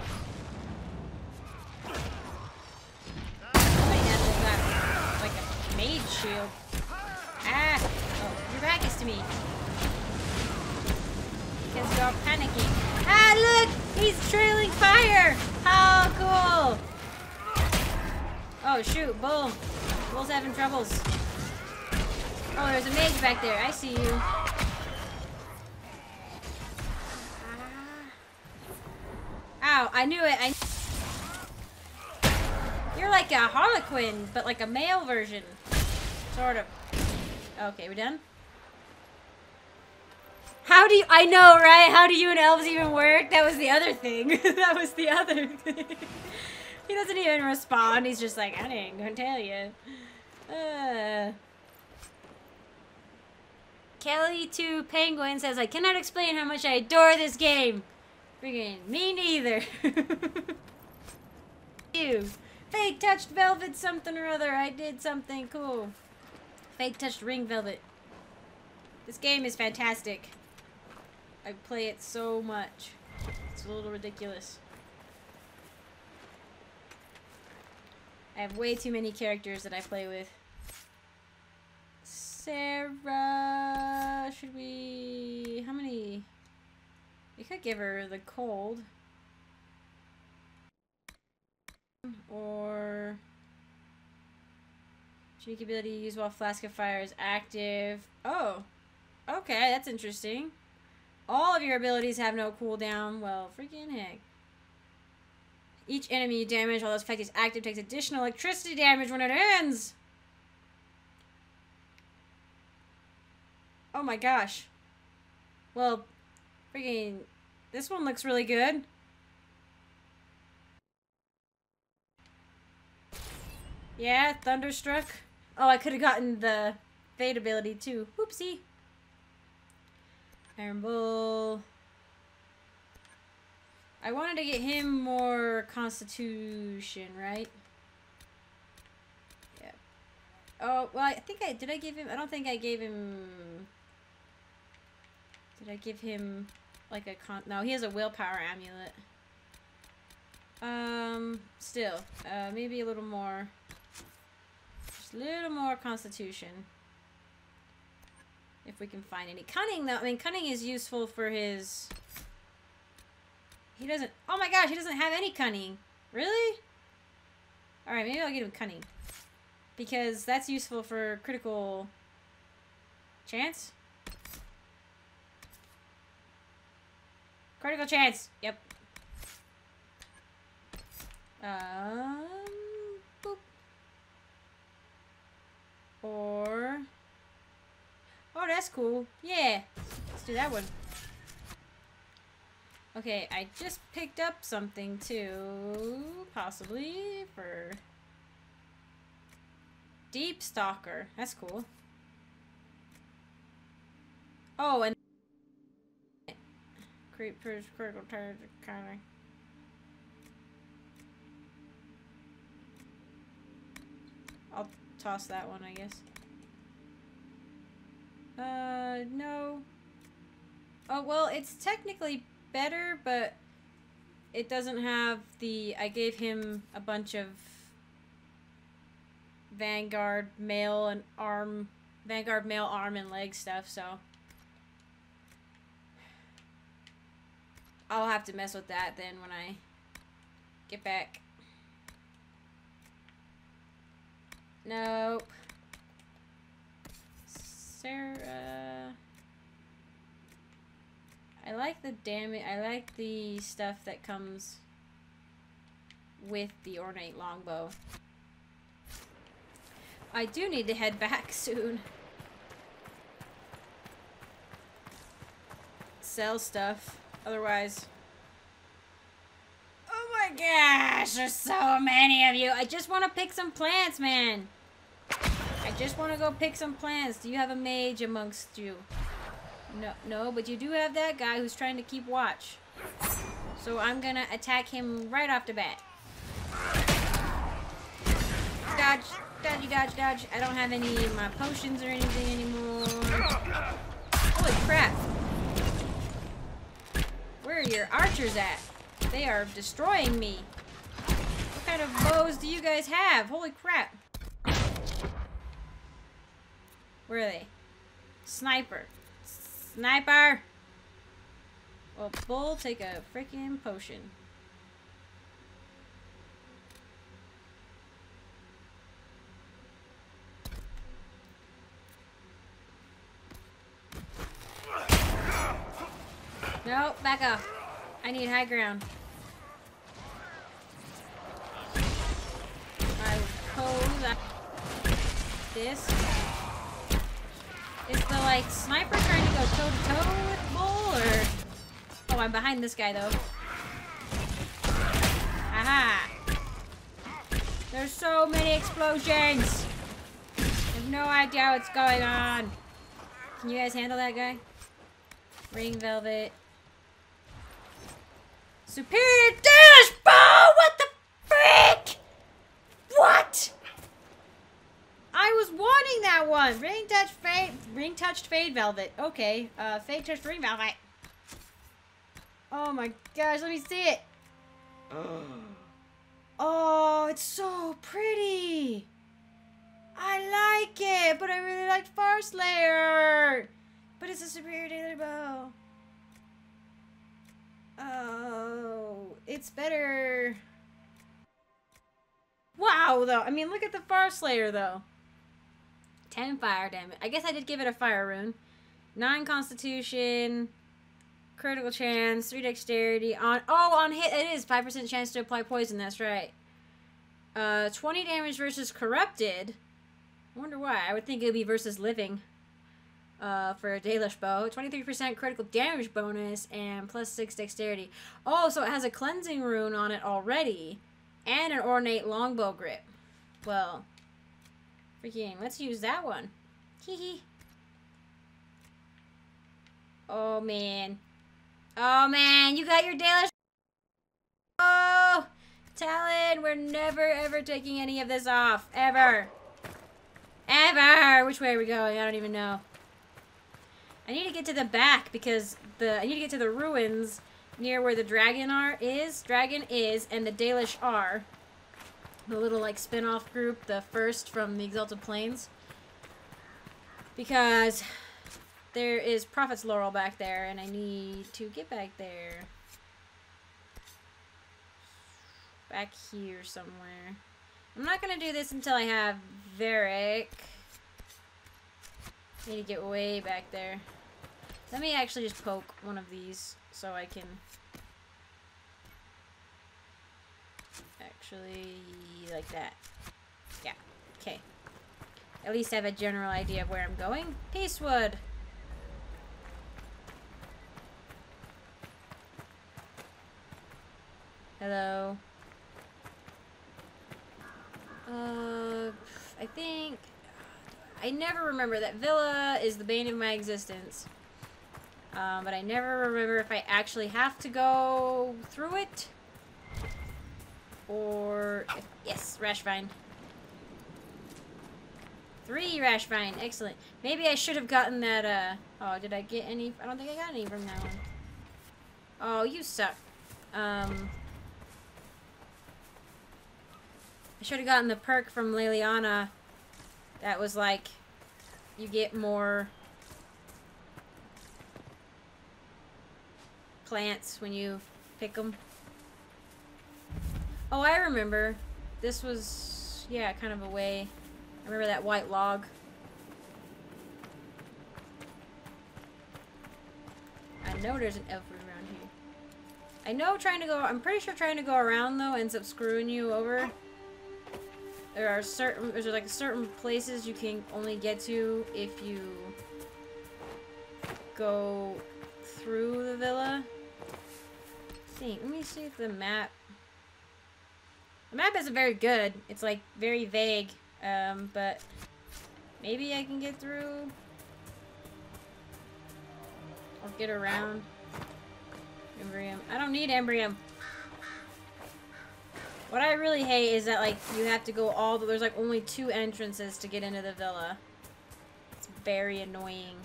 Somebody has got, like, a mage shield. Ah! Oh, your back is to me. Because you're panicking. Ah, look! He's trailing fire! How cool! Oh, shoot, Bull. Bull's having troubles. Oh, there's a mage back there. I see you. Ow, I knew it. I You're like a Harlequin, but like a male version. Sort of. Okay, we done? How do you... I know, right? How do you and elves even work? That was the other thing. That was the other thing. He doesn't even respond. He's just like, I ain't gonna tell you. Uh... Kelly two Penguin says, I cannot explain how much I adore this game. Friggin' me neither. You. Fake touched velvet something or other. I did something cool. Fake touched ring velvet. This game is fantastic. I play it so much. It's a little ridiculous. I have way too many characters that I play with. Sarah, should we... How many... We could give her the cold. Or... Unique ability used while Flask of Fire is active. Oh. Okay, that's interesting. All of your abilities have no cooldown. Well, freaking heck. Each enemy you damage while this effect is active takes additional electricity damage when it ends. Oh my gosh. Well, freaking... This one looks really good. Yeah, Thunderstruck. Oh, I could have gotten the Fade ability too. Whoopsie. Iron Bull. I wanted to get him more Constitution, right? Yeah. Oh, well, I think I... Did I give him... I don't think I gave him... Did I give him, like, a con... No, he has a Willpower Amulet. Um, still. Uh, maybe a little more... Just a little more Constitution. If we can find any. Cunning, though. I mean, cunning is useful for his... He doesn't... Oh my gosh, he doesn't have any cunning. Really? Alright, maybe I'll get him cunning. Because that's useful for critical... Chance? Critical chance. Yep. Um... Boop. Or... Oh, that's cool. Yeah. Let's do that one. Okay, I just picked up something too, possibly, for Deep Stalker. That's cool. Oh, and creepers, critical target, kind of. I'll toss that one, I guess. Uh, no. Oh, well, it's technically better, but it doesn't have the... I gave him a bunch of Vanguard mail and arm... Vanguard mail arm and leg stuff, so... I'll have to mess with that then when I get back. Nope. Sarah... I like the damage. I like the stuff that comes with the ornate longbow. I do need to head back soon. Sell stuff. Otherwise... Oh my gosh! There's so many of you! I just want to pick some plants, man! I just want to go pick some plants. Do you have a mage amongst you? No, no, but you do have that guy who's trying to keep watch. So I'm gonna attack him right off the bat. Dodge, dodgy, dodge, dodge. I don't have any of my potions or anything anymore. Holy crap. Where are your archers at? They are destroying me. What kind of bows do you guys have? Holy crap. Where are they? Sniper. Sniper! Well, Bull, take a freaking potion. No, back up. I need high ground. I pose that. This. Is the, like, sniper trying to go toe-to-toe with Bull, or... Oh, I'm behind this guy, though. Aha! There's so many explosions! I have no idea what's going on. Can you guys handle that guy? Ring Velvet. Superior Dash Bow! What the frick? What? I was wanting that one. Ring touched fade, ring touched fade velvet. Okay, uh, fade touched ring velvet. Oh my gosh, let me see it. Oh, it's so pretty. I like it, but I really like Far Slayer. But it's a superior daily bow. Oh, it's better. Wow, though. I mean, look at the Far Slayer, though. ten fire damage. I guess I did give it a fire rune. nine constitution. Critical chance. three dexterity. On Oh, on hit it is. five percent chance to apply poison. That's right. Uh, twenty damage versus corrupted. I wonder why. I would think it would be versus living. Uh, for a Dalish bow. twenty-three percent critical damage bonus. And plus six dexterity. Oh, so it has a cleansing rune on it already. And an ornate longbow grip. Well... Freaking, let's use that one. Hee hee. Oh, man. Oh, man, you got your Dalish. Oh, Talon, we're never, ever taking any of this off. Ever. Ever. Which way are we going? I don't even know. I need to get to the back because the I need to get to the ruins near where the dragon are is. Dragon is, and the Dalish are. The little, like, spin-off group, the first from the Exalted Plains. Because there is Prophet's Laurel back there, and I need to get back there. Back here somewhere. I'm not gonna do this until I have Varric. Need to get way back there. Let me actually just poke one of these so I can actually like that. Yeah. Okay. At least have a general idea of where I'm going. Peacewood. Hello. Uh, I think I never remember. That villa is the bane of my existence. Um, but I never remember if I actually have to go through it. Or... If, yes, rash vine. Three rash vine. Excellent. Maybe I should have gotten that, uh... Oh, did I get any? I don't think I got any from that one. Oh, you suck. Um... I should have gotten the perk from Liliana. That was like... You get more... plants when you pick them. Oh, I remember. This was, yeah, kind of a way. I remember that white log. I know there's an elf around here. I know trying to go, I'm pretty sure trying to go around though ends up screwing you over. There are certain, there's like certain places you can only get to if you go through the villa. See, let me see if the map. The map isn't very good. It's like very vague, um, but maybe I can get through or get around. Embrium. I don't need Embrium. What I really hate is that like you have to go all the. There's like only two entrances to get into the villa. It's very annoying.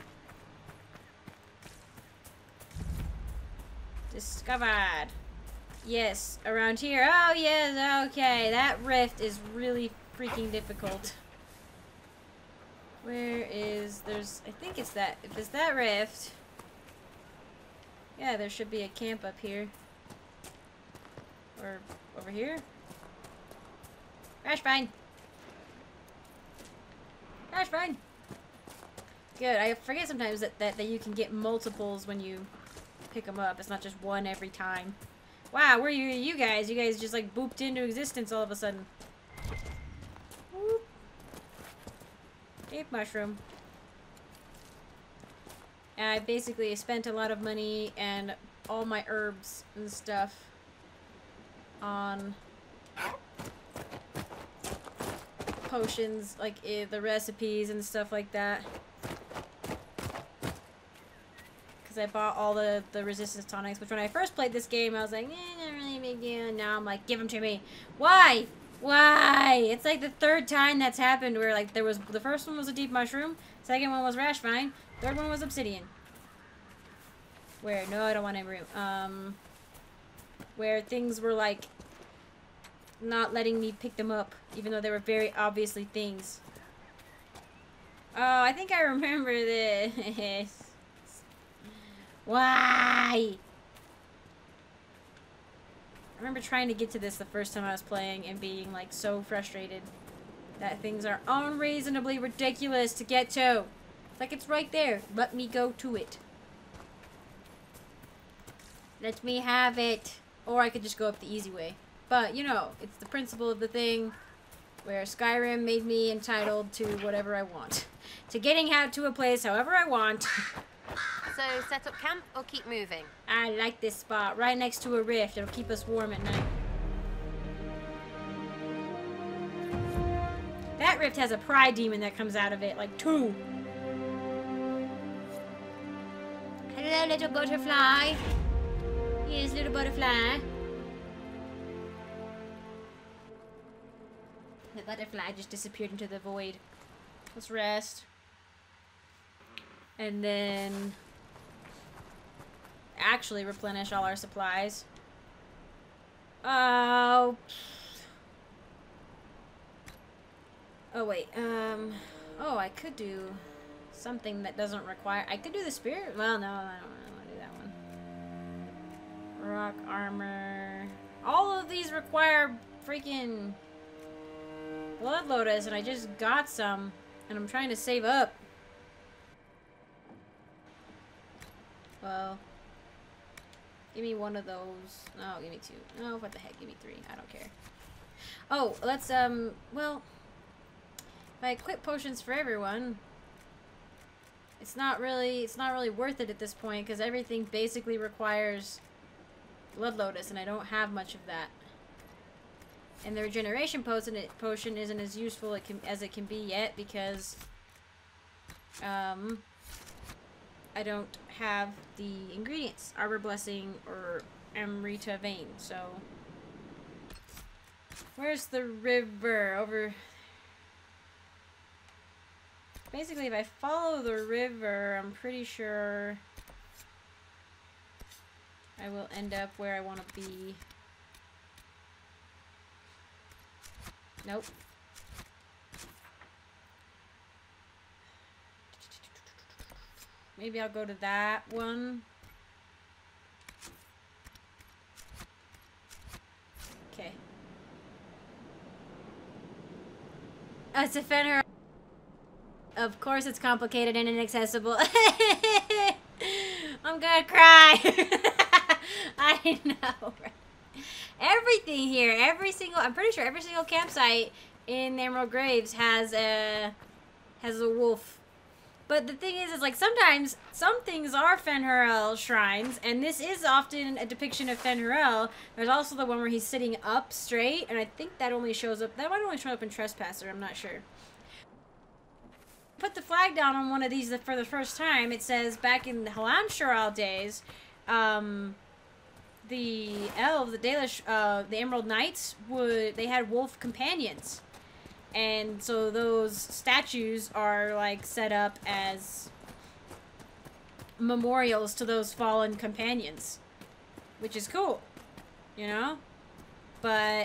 Discovered. Yes, around here. Oh, yes, okay. That rift is really freaking difficult. Where is... There's... I think it's that... If it's that rift... Yeah, there should be a camp up here. Or over here. Rash vine. Rash vine. Good. I forget sometimes that, that, that you can get multiples when you... pick them up. It's not just one every time. Wow, where are you, you guys? You guys just like booped into existence all of a sudden. Whoop. Deep mushroom. And I basically spent a lot of money and all my herbs and stuff on potions, like eh, the recipes and stuff like that. I bought all the, the resistance tonics, which when I first played this game, I was like, eh, not really a big deal. And now I'm like, give them to me. Why? Why? It's like the third time that's happened where, like, there was, the first one was a deep mushroom, second one was rash vine, third one was obsidian. Where, no, I don't want embryo. Um, where things were, like, not letting me pick them up, even though they were very obviously things. Oh, I think I remember this. Why? I remember trying to get to this the first time I was playing and being like so frustrated that things are unreasonably ridiculous to get to. It's like it's right there. Let me go to it. Let me have it. Or I could just go up the easy way. But, you know, it's the principle of the thing where Skyrim made me entitled to whatever I want. To getting out to a place however I want. So, set up camp or keep moving? I like this spot. Right next to a rift. It'll keep us warm at night. That rift has a pride demon that comes out of it. Like, two. Hello, little butterfly. Yes, little butterfly. The butterfly just disappeared into the void. Let's rest. And then... actually replenish all our supplies. Oh. Oh, wait. Um. Oh, I could do something that doesn't require... I could do the spirit. Well, no, I don't really want to do that one. Rock armor. All of these require freaking blood lotus, and I just got some, and I'm trying to save up. Well, give me one of those. No, give me two. No, what the heck? Give me three. I don't care. Oh, let's, um, well, if I equip potions for everyone, it's not really, it's not really worth it at this point, because everything basically requires blood lotus, and I don't have much of that. And the regeneration potion, it, potion isn't as useful it can, as it can be yet, because, um, I don't have the ingredients. Arbor Blessing or Amrita Vein, so... Where's the river? Over... Basically, if I follow the river, I'm pretty sure I will end up where I want to be. Nope. Maybe I'll go to that one. Okay. Oh, it's a Fenrir. Of course it's complicated and inaccessible. I'm gonna cry. I know, right? Everything here, every single, I'm pretty sure every single campsite in the Emerald Graves has a, has a wolf. But the thing is, is like sometimes some things are Fenrir shrines, and this is often a depiction of Fenrir. There's also the one where he's sitting up straight, and I think that only shows up, that might only show up in Trespasser, I'm not sure. Put the flag down on one of these for the first time. It says back in the Halamshural days, um, the elves, the Dalish, uh, the Emerald Knights would, they had wolf companions. And so those statues are like set up as memorials to those fallen companions, which is cool, you know? But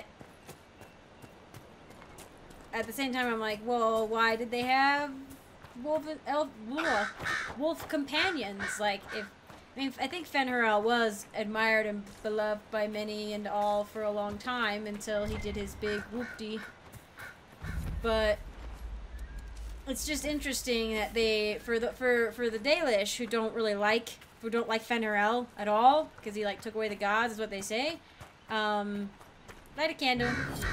at the same time, I'm like, well, why did they have wolf elf blah, wolf companions? Like, if I mean, I think Fenrir was admired and beloved by many and all for a long time until he did his big whoop-dee. But it's just interesting that they, for the for for the Dalish who don't really like who don't like Fenrir at all because he like took away the gods, is what they say. Um, light a candle.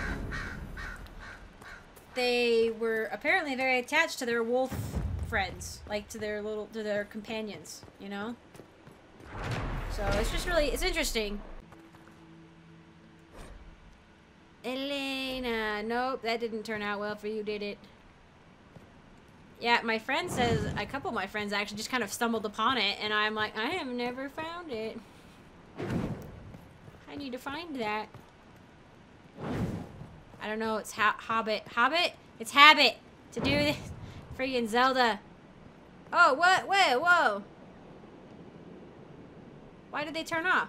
They were apparently very attached to their wolf friends, like to their little to their companions, you know. So it's just really it's interesting. Elena, nope, that didn't turn out well for you, did it? Yeah, my friend says, a couple of my friends actually just kind of stumbled upon it, and I'm like, I have never found it. I need to find that. I don't know, it's ha Hobbit. Hobbit? It's habit to do this. Friggin' Zelda. Oh, what? Whoa, whoa. Why did they turn off?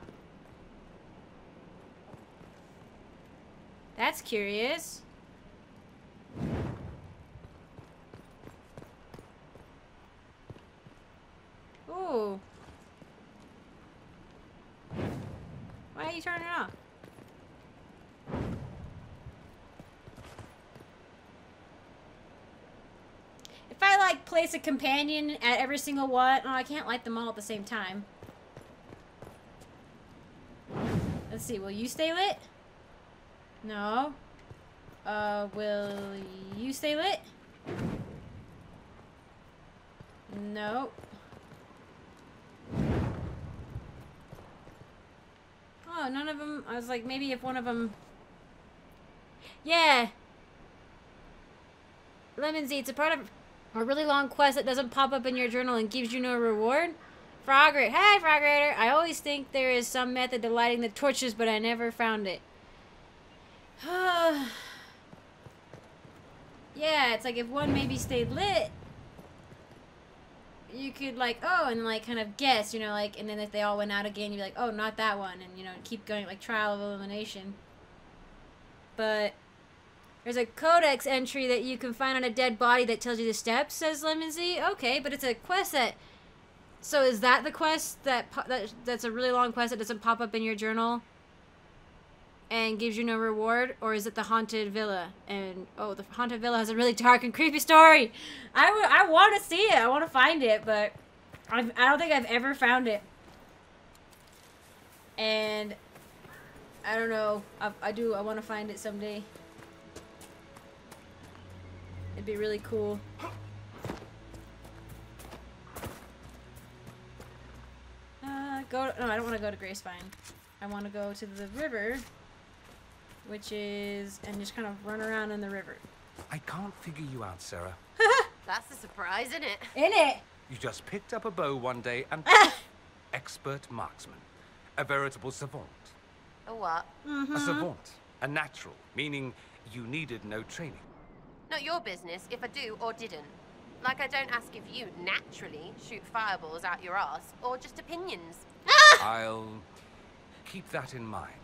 That's curious. Ooh. Why are you turning it off? If I like place a companion at every single one, oh, I can't light them all at the same time. Let's see, will you stay lit? No. Uh, will you stay lit? No. Oh, none of them. I was like, maybe if one of them. Yeah. Lemon Z, it's a part of a really long quest that doesn't pop up in your journal and gives you no reward. Frogger, hey Frogger, I always think there is some method to lighting the torches, but I never found it. Yeah, it's like if one maybe stayed lit, you could like, oh, and like kind of guess, you know, like, and then if they all went out again, you'd be like, oh, not that one, and you know, keep going, like trial of elimination. But There's a codex entry that you can find on a dead body that tells you the steps, says Lemon Z. Okay, but it's a quest that... So is that the quest that, that that's a really long quest that doesn't pop up in your journal and gives you no reward? Or is it the Haunted Villa? And, oh, the Haunted Villa has a really dark and creepy story. I, w I want to see it. I want to find it, but I've, I don't think I've ever found it. And I don't know. I, I do. I want to find it someday. It'd be really cool. Uh, go. No, I don't want to go to Gracevine. I want to go to the river, which is, and just kind of run around in the river. I can't figure you out, Sarah. That's a surprise, isn't it? In it. You just picked up a bow one day and expert marksman, a veritable savant. A what? Mm-hmm. A savant, a natural, meaning you needed no training. Not your business if I do or didn't. Like I don't ask if you naturally shoot fireballs out your ass or just opinions. I'll keep that in mind.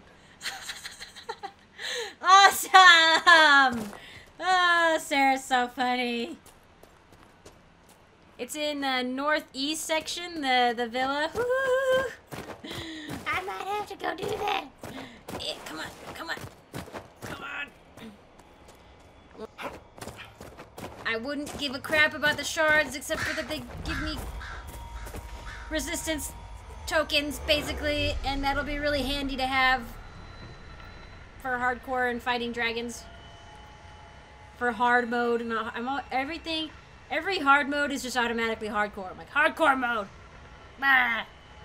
Awesome! Oh, Sarah's so funny. It's in the northeast section, the the villa. Woo! I might have to go do that. Yeah, come on, come on, come on. I wouldn't give a crap about the shards except for that they give me resistance tokens, basically, and that'll be really handy to have for hardcore and fighting dragons. For hard mode, and I'm all, everything, every hard mode is just automatically hardcore. I'm like, hardcore mode! Bah!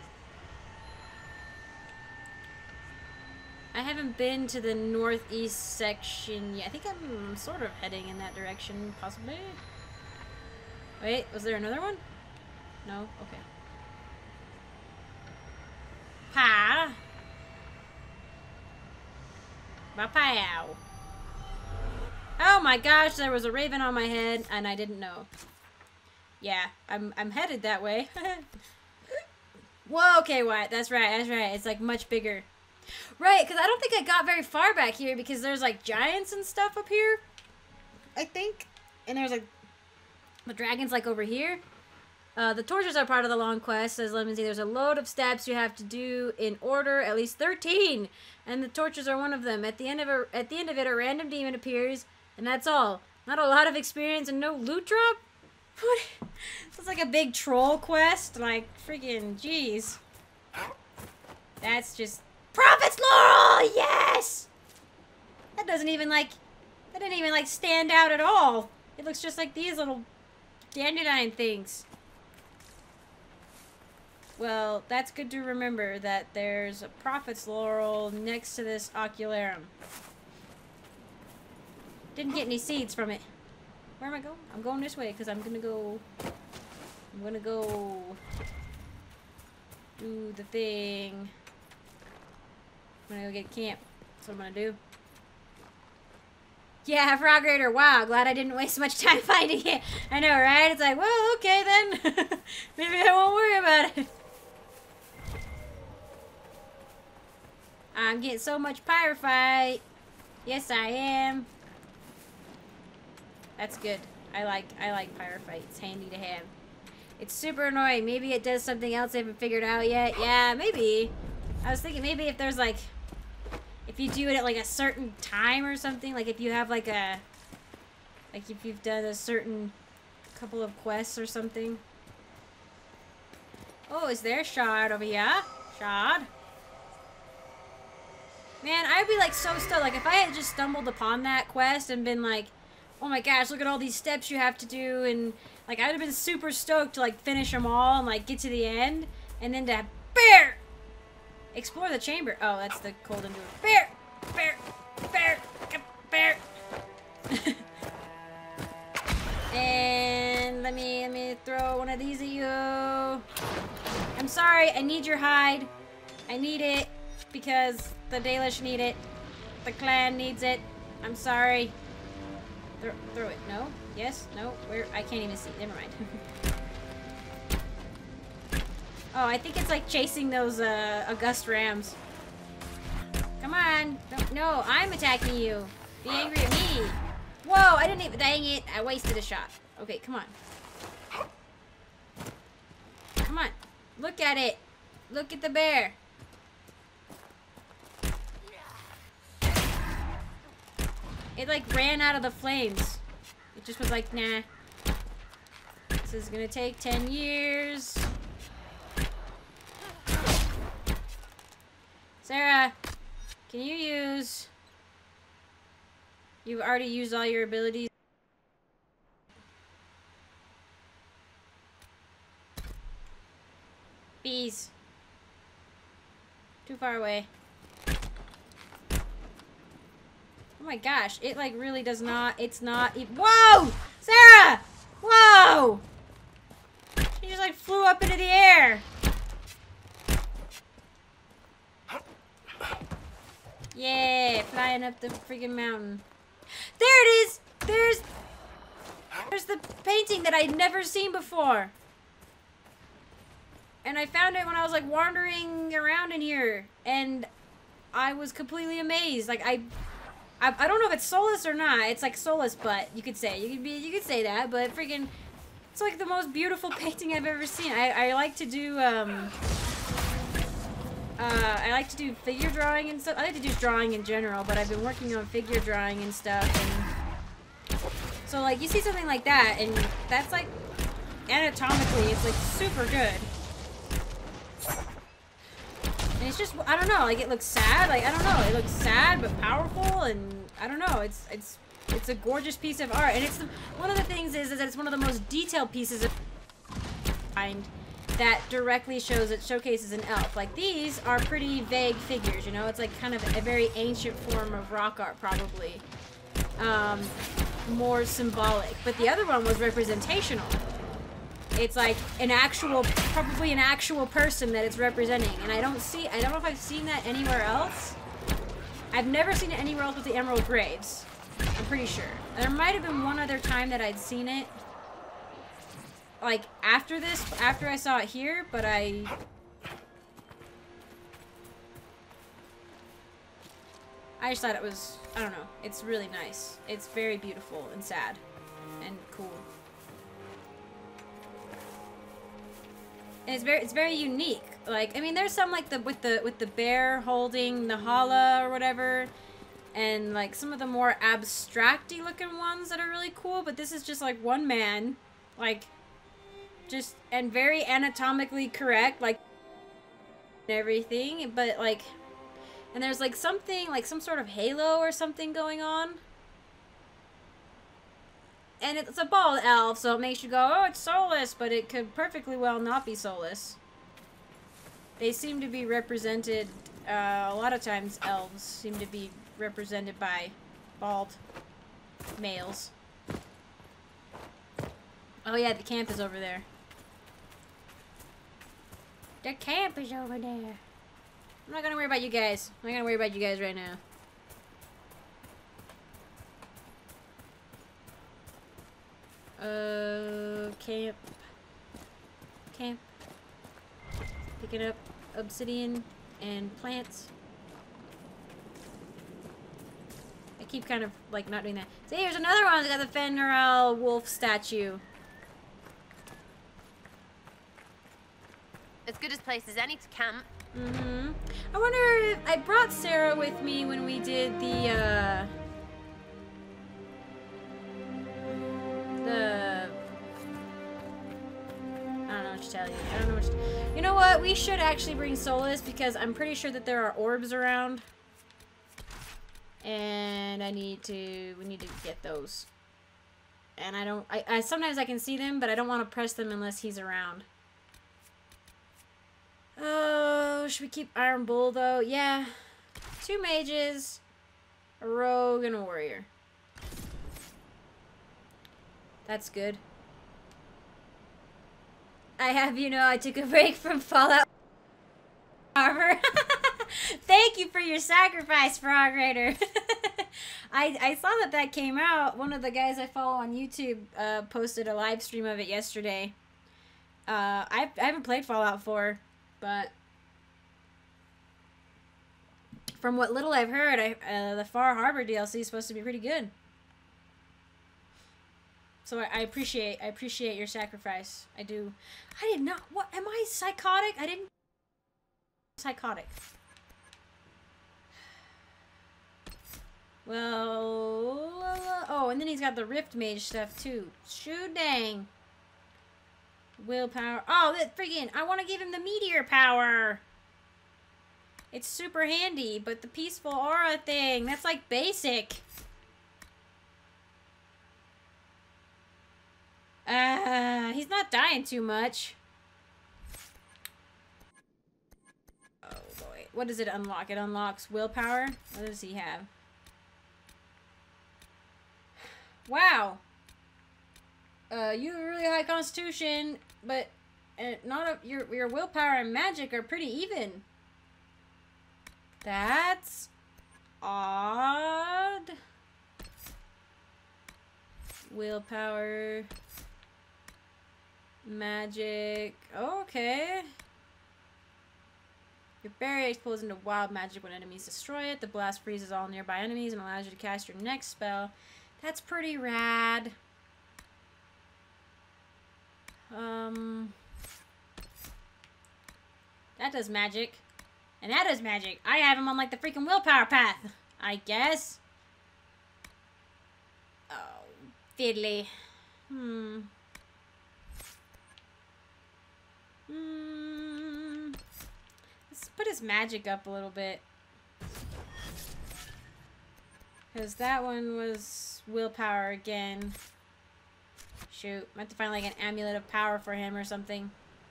I haven't been to the northeast section yet. I think I'm sort of heading in that direction, possibly. Wait, was there another one? No? Okay. Pa! Ba-pow! Oh my gosh, there was a raven on my head, and I didn't know. Yeah, I'm, I'm headed that way. Whoa, okay, Wyatt, that's right, that's right. It's like much bigger. Right, because I don't think I got very far back here because there's like giants and stuff up here. I think. And there's like the dragons like over here. Uh, the tortures are part of the long quest, says Lemon Z. There's a load of steps you have to do in order, at least thirteen. And the tortures are one of them. At the end of a, at the end of it, a random demon appears, and that's all. Not a lot of experience and no loot drop? What? It's like a big troll quest. Like, freaking jeez. That's just... Prophet's Laurel! Yes! That doesn't even, like... That didn't even, like, stand out at all. It looks just like these little dandelion things. Well, that's good to remember that there's a Prophet's Laurel next to this Ocularum. Didn't get any seeds from it. Where am I going? I'm going this way because I'm gonna go... I'm gonna go... do the thing. I'm gonna go get camp. That's what I'm gonna do. Yeah, Frog Raider. Wow, glad I didn't waste much time finding it. I know, right? It's like, well, okay then. Maybe I won't worry about it. I'm getting so much pyrophyte. Yes, I am. That's good. I like I like pyrophyte. It's handy to have. It's super annoying. Maybe it does something else I haven't figured out yet. Yeah, maybe. I was thinking maybe if there's like, if you do it at like a certain time or something, like if you have like a, like if you've done a certain couple of quests or something. Oh, is there a shard over here? Shard? Man, I'd be like so stoked. Like if I had just stumbled upon that quest and been like, oh my gosh, look at all these steps you have to do, and like I'd have been super stoked to like finish them all and like get to the end, and then to bear explore the chamber. Oh, that's the cold and bear, bear, bear, bear. And let me let me throw one of these at you. I'm sorry, I need your hide. I need it because the Dalish need it. The clan needs it. I'm sorry. Throw, throw it. No? Yes? No? Where? I can't even see. Never mind. Oh, I think it's like chasing those uh, August Rams. Come on. Don't, no, I'm attacking you. Be angry at me. Whoa, I didn't even, dang it. I wasted a shot. Okay, come on. Come on. Look at it. Look at the bear. It like ran out of the flames. It just was like, nah. This is gonna take ten years. Sarah, can you use... You've already used all your abilities. Bees. Too far away. Oh my gosh, it like really does not, it's not, e whoa! Sarah! Whoa! She just like flew up into the air. Yeah, flying up the freaking mountain. There it is! There's, there's the painting that I'd never seen before. And I found it when I was like wandering around in here. And I was completely amazed. Like I... I, I don't know if it's soulless or not. It's like soulless, but you could say you could be you could say that. But freaking, it's like the most beautiful painting I've ever seen. I I like to do um. Uh, I like to do figure drawing and stuff. I like to do drawing in general, but I've been working on figure drawing and stuff. And so like you see something like that, and that's like anatomically, it's like super good. And it's just, I don't know, like it looks sad, like I don't know, it looks sad but powerful, and I don't know, it's it's it's a gorgeous piece of art, and it's the, one of the things is, is that it's one of the most detailed pieces of mind that directly shows it showcases an elf. Like these are pretty vague figures, you know, it's like kind of a very ancient form of rock art probably, um, more symbolic, but the other one was representational. It's like an actual, probably an actual person that it's representing. And I don't see, I don't know if I've seen that anywhere else. I've never seen it anywhere else with the Emerald Graves. I'm pretty sure. There might have been one other time that I'd seen it. Like after this, after I saw it here, but I... I just thought it was, I don't know, it's really nice. It's very beautiful and sad and cool. And it's very, it's very unique. Like, I mean, there's some like the with the with the bear holding the hala or whatever, and like some of the more abstracty looking ones that are really cool. But this is just like one man, like, just and very anatomically correct, like everything. But like, and there's like something like some sort of halo or something going on. And it's a bald elf, so it makes you go, oh, it's soulless, but it could perfectly well not be soulless. They seem to be represented, uh, a lot of times elves seem to be represented by bald males. Oh yeah, the camp is over there. The camp is over there. I'm not gonna worry about you guys. I'm not gonna worry about you guys right now. Uh, camp. Camp. Picking up obsidian and plants. I keep kind of, like, not doing that. See, here's another one that's got the Fenrir wolf statue. As good a place as any to camp. Mm-hmm. I wonder if I brought Sarah with me when we did the, uh... the... I don't know what to tell you. I don't know what to... You know what? We should actually bring Solus because I'm pretty sure that there are orbs around. And I need to... We need to get those. And I don't... I, I sometimes I can see them, but I don't want to press them unless he's around. Oh, should we keep Iron Bull, though? Yeah. Two mages, a rogue, and a warrior. That's good. I have, you know, I took a break from Fallout Armor. Thank you for your sacrifice, Frog Raider. I, I saw that that came out. One of the guys I follow on YouTube uh, posted a live stream of it yesterday. Uh, I, I haven't played Fallout four, but from what little I've heard, I, uh, the Far Harbor D L C is supposed to be pretty good. So I, I appreciate, I appreciate your sacrifice. I do. I did not, what, am I psychotic? I didn't, psychotic. Well, oh, and then he's got the Rift Mage stuff too. Shoot dang. Willpower. Oh, that freaking, I want to give him the meteor power. It's super handy, but the peaceful aura thing, that's like basic. Uh, he's not dying too much. Oh boy. What does it unlock? It unlocks willpower. What does he have? Wow. Uh, you have a really high constitution, but uh, not a, your your willpower and magic are pretty even. That's odd. Willpower, magic. Okay. Your barrier explodes into wild magic when enemies destroy it. The blast freezes all nearby enemies and allows you to cast your next spell. That's pretty rad. Um, that does magic. And that does magic. I have him on like the freaking willpower path, I guess. Oh, fiddly. Hmm. Hmm. Let's put his magic up a little bit. Because that one was willpower again. Shoot. I have to find like an amulet of power for him or something.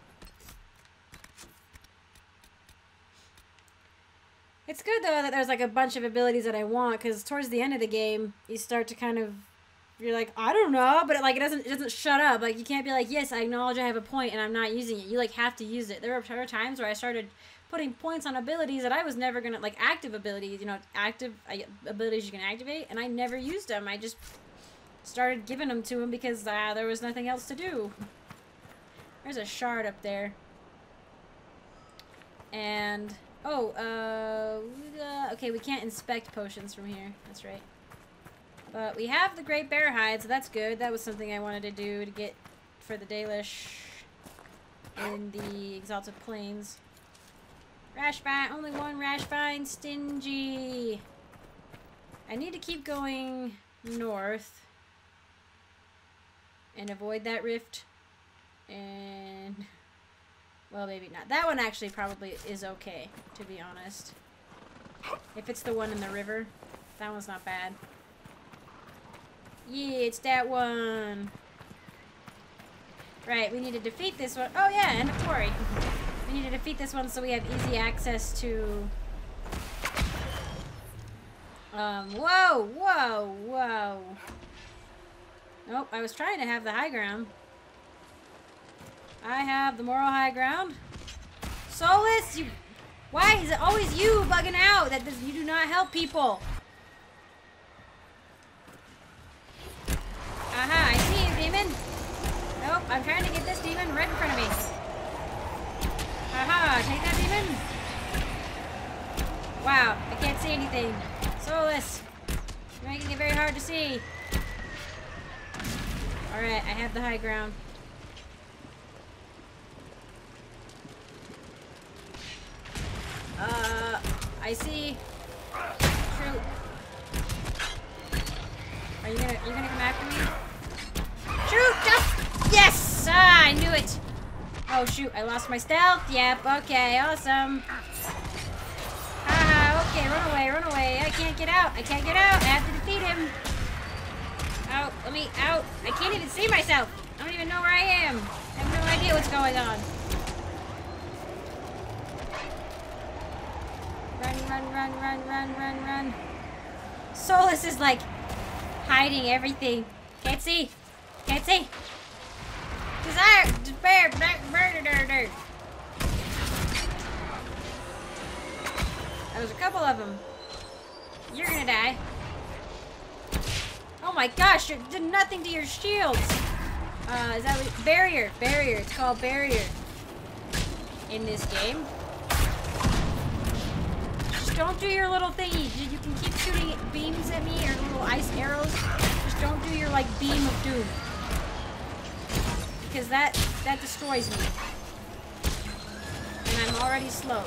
It's good though that there's like a bunch of abilities that I want, because towards the end of the game, you start to kind of, you're like, I don't know, but it, like it doesn't it doesn't shut up. Like you can't be like, yes, I acknowledge I have a point and I'm not using it. You like have to use it. There were, there were times where I started putting points on abilities that I was never gonna, like active abilities, you know, active I, abilities you can activate, and I never used them. I just started giving them to him because uh, there was nothing else to do. There's a shard up there. And, oh, uh, uh, okay, we can't inspect potions from here. That's right. But we have the Great Bear Hide, so that's good. That was something I wanted to do to get for the Dalish in the Exalted Plains. Rash Vine, only one Rash Vine, stingy. I need to keep going north and avoid that rift. And, well, maybe not. That one actually probably is okay, to be honest. If it's the one in the river, that one's not bad. Yeah, it's that one. Right, we need to defeat this one. Oh yeah, and a quarry. We need to defeat this one so we have easy access to... Um, whoa, whoa, whoa. Nope, I was trying to have the high ground. I have the moral high ground. Solus, you... Why is it always you bugging out that this, you do not help people? Aha, I see you, demon. Nope, I'm trying to get this demon right in front of me. Aha, take that demon. Wow, I can't see anything. Solus, you're making it very hard to see. Alright, I have the high ground. Uh, I see. Shoot. Are you gonna, you gonna come after me? Shoot! Just, yes! Ah, I knew it. Oh shoot, I lost my stealth. Yep, okay, awesome. Haha, okay, run away, run away. I can't get out. I can't get out. I have to defeat him. Out, let me out. I can't even see myself. I don't even know where I am. I have no idea what's going on. Run, run, run, run, run, run, run. Solus is like hiding everything. Can't see. Can't see. Desire, despair, murder, murder. There's a couple of them. You're gonna die. Oh my gosh, you did nothing to your shields. Uh, is that what, barrier, barrier, it's called barrier in this game. Just don't do your little thingy. You can keep shooting beams at me or little ice arrows. Just don't do your like beam of doom. because that, that destroys me. And I'm already slow.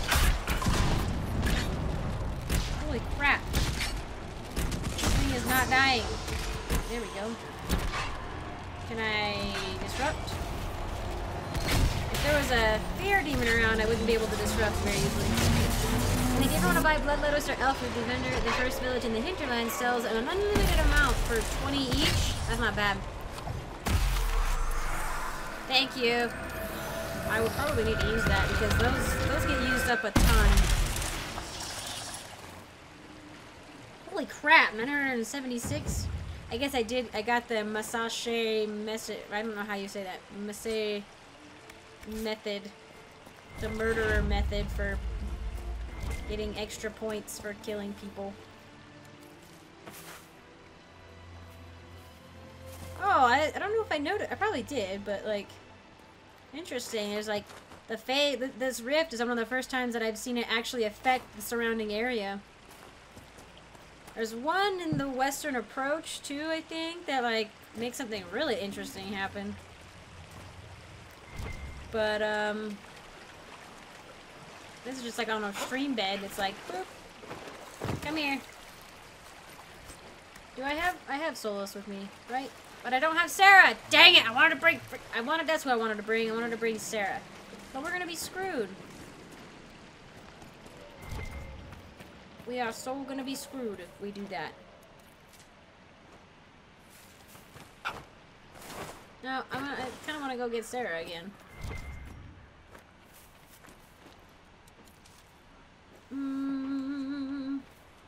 Holy crap. This thing is not dying. There we go. Can I disrupt? If there was a fear demon around, I wouldn't be able to disrupt very easily. And if you ever want to buy Blood Lotus or Elf with the vendor, the first village in the hinterland sells an unlimited amount for twenty each. That's not bad. Thank you. I will probably need to use that because those those get used up a ton. Holy crap, nine hundred seventy-six. I guess I did. I got the massage message. I don't know how you say that. Massage method, the murderer method for getting extra points for killing people. Oh, I, I don't know if I noticed. I probably did, but like, interesting. There's like the Fae. Th this rift is one of the first times that I've seen it actually affect the surrounding area. There's one in the western approach too, I think, that like makes something really interesting happen. But um, this is just like on a stream bed. It's like, boop, come here. Do I have? I have Solus with me, right? But I don't have Sarah. Dang it! I wanted to bring. I wanted. That's what I wanted to bring. I wanted to bring Sarah. But we're gonna be screwed. We are so gonna be screwed if we do that. No, I'm gonna, I kind of want to go get Sarah again. Mm.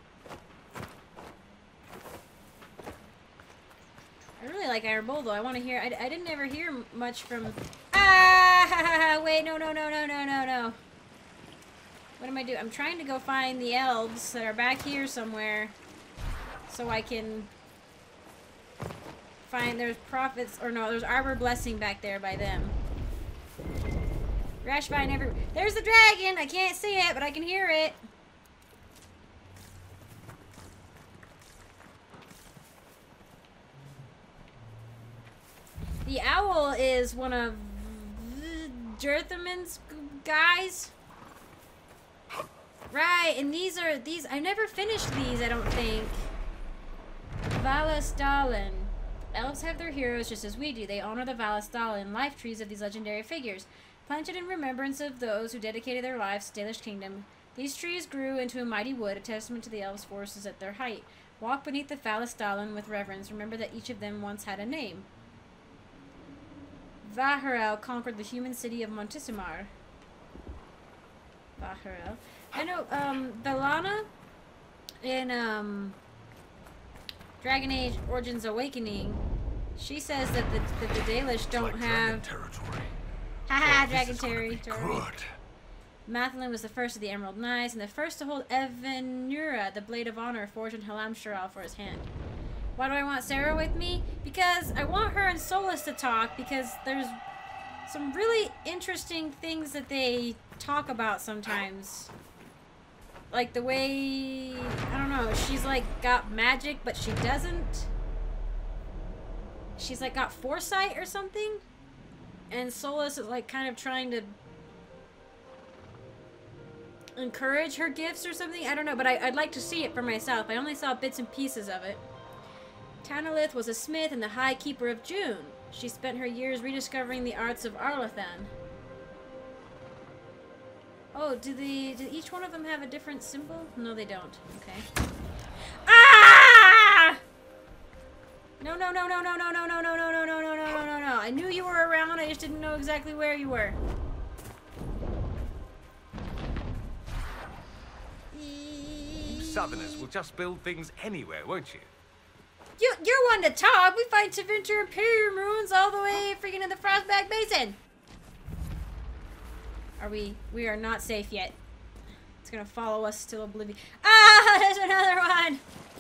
I really like Iron Bull though. I want to hear. I, I didn't ever hear much from. Ah! Wait! No! No! No! No! No! No! No! What am I doing? I'm trying to go find the elves that are back here somewhere, so I can find. There's prophets, or no, there's Arbor Blessing back there by them. Rash vine everywhere. There's the dragon. I can't see it, but I can hear it. The owl is one of Jerthaman's guys. Right, and these are, these, I never finished these, I don't think. Valastalin. Elves have their heroes just as we do. They honor the Valastalin life trees of these legendary figures, planted in remembrance of those who dedicated their lives to Dalish kingdom. These trees grew into a mighty wood, a testament to the elves' forces at their height. Walk beneath the Valastalin with reverence. Remember that each of them once had a name. Vaharel conquered the human city of Montissimar. Vaharel. I know, um, Belana in, um, Dragon Age Origins Awakening, she says that the, that the Dalish don't like have... dragon territory. Haha, Oh, dragon this is gonna be territory. good. Mathlin was the first of the Emerald Knights, and the first to hold Evanura, the Blade of Honor, forged in Halamsharal for his hand. Why do I want Sarah with me? Because I want her and Solus to talk, because there's some really interesting things that they talk about sometimes. Like the way, I don't know, she's like got magic, but she doesn't. She's like got foresight or something. And Solus is like kind of trying to encourage her gifts or something. I don't know, but I, I'd like to see it for myself. I only saw bits and pieces of it. Tanalith was a smith and the High Keeper of June. She spent her years rediscovering the arts of Arlathan. Oh, do the do each one of them have a different symbol? No, they don't. Okay. Ah! No, no, no, no, no, no, no, no, no, no, no, no, no, no, no, no, no. I knew you were around. I just didn't know exactly where you were. You Southerners will just build things anywhere, won't you? You, you're one to talk. We fight Tevinter Imperium ruins all the way freaking in the Frostback Basin. Are we? We are not safe yet. It's gonna follow us till oblivion. Ah, there's another one.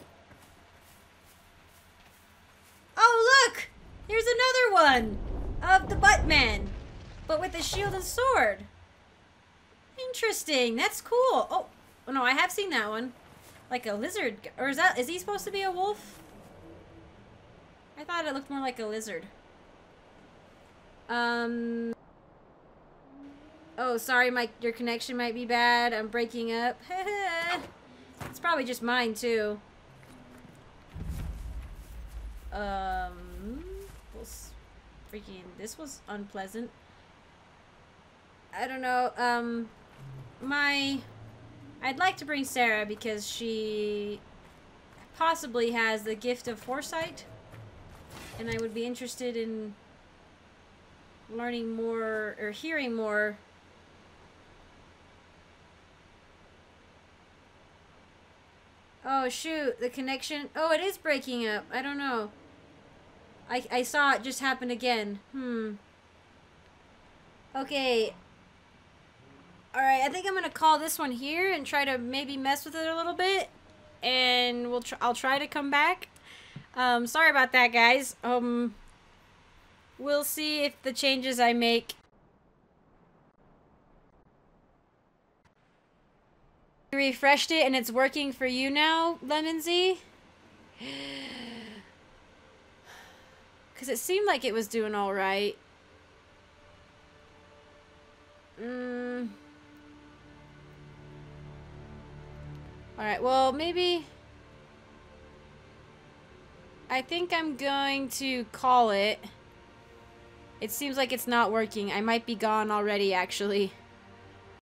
Oh, look! Here's another one of the Buttman, but with a shield and sword. Interesting. That's cool. Oh, oh no, I have seen that one. Like a lizard, or is that? Is he supposed to be a wolf? I thought it looked more like a lizard. Um. Oh, sorry, my your connection might be bad. I'm breaking up. It's probably just mine too. Um. Well, freaking, this was unpleasant. I don't know. Um, my. I'd like to bring Sarah because she possibly has the gift of foresight, and I would be interested in learning more or hearing more. Oh shoot, the connection. Oh, it is breaking up. I don't know. I, I saw it just happen again. Hmm. Okay. Alright, I think I'm gonna call this one here and try to maybe mess with it a little bit. And we'll tr I'll try to come back. Um, sorry about that, guys. Um, we'll see if the changes I make. You refreshed it and it's working for you now, Lemon Z? Because it seemed like it was doing alright. Mm. Alright, well, maybe... I think I'm going to call it. It seems like it's not working. I might be gone already, actually.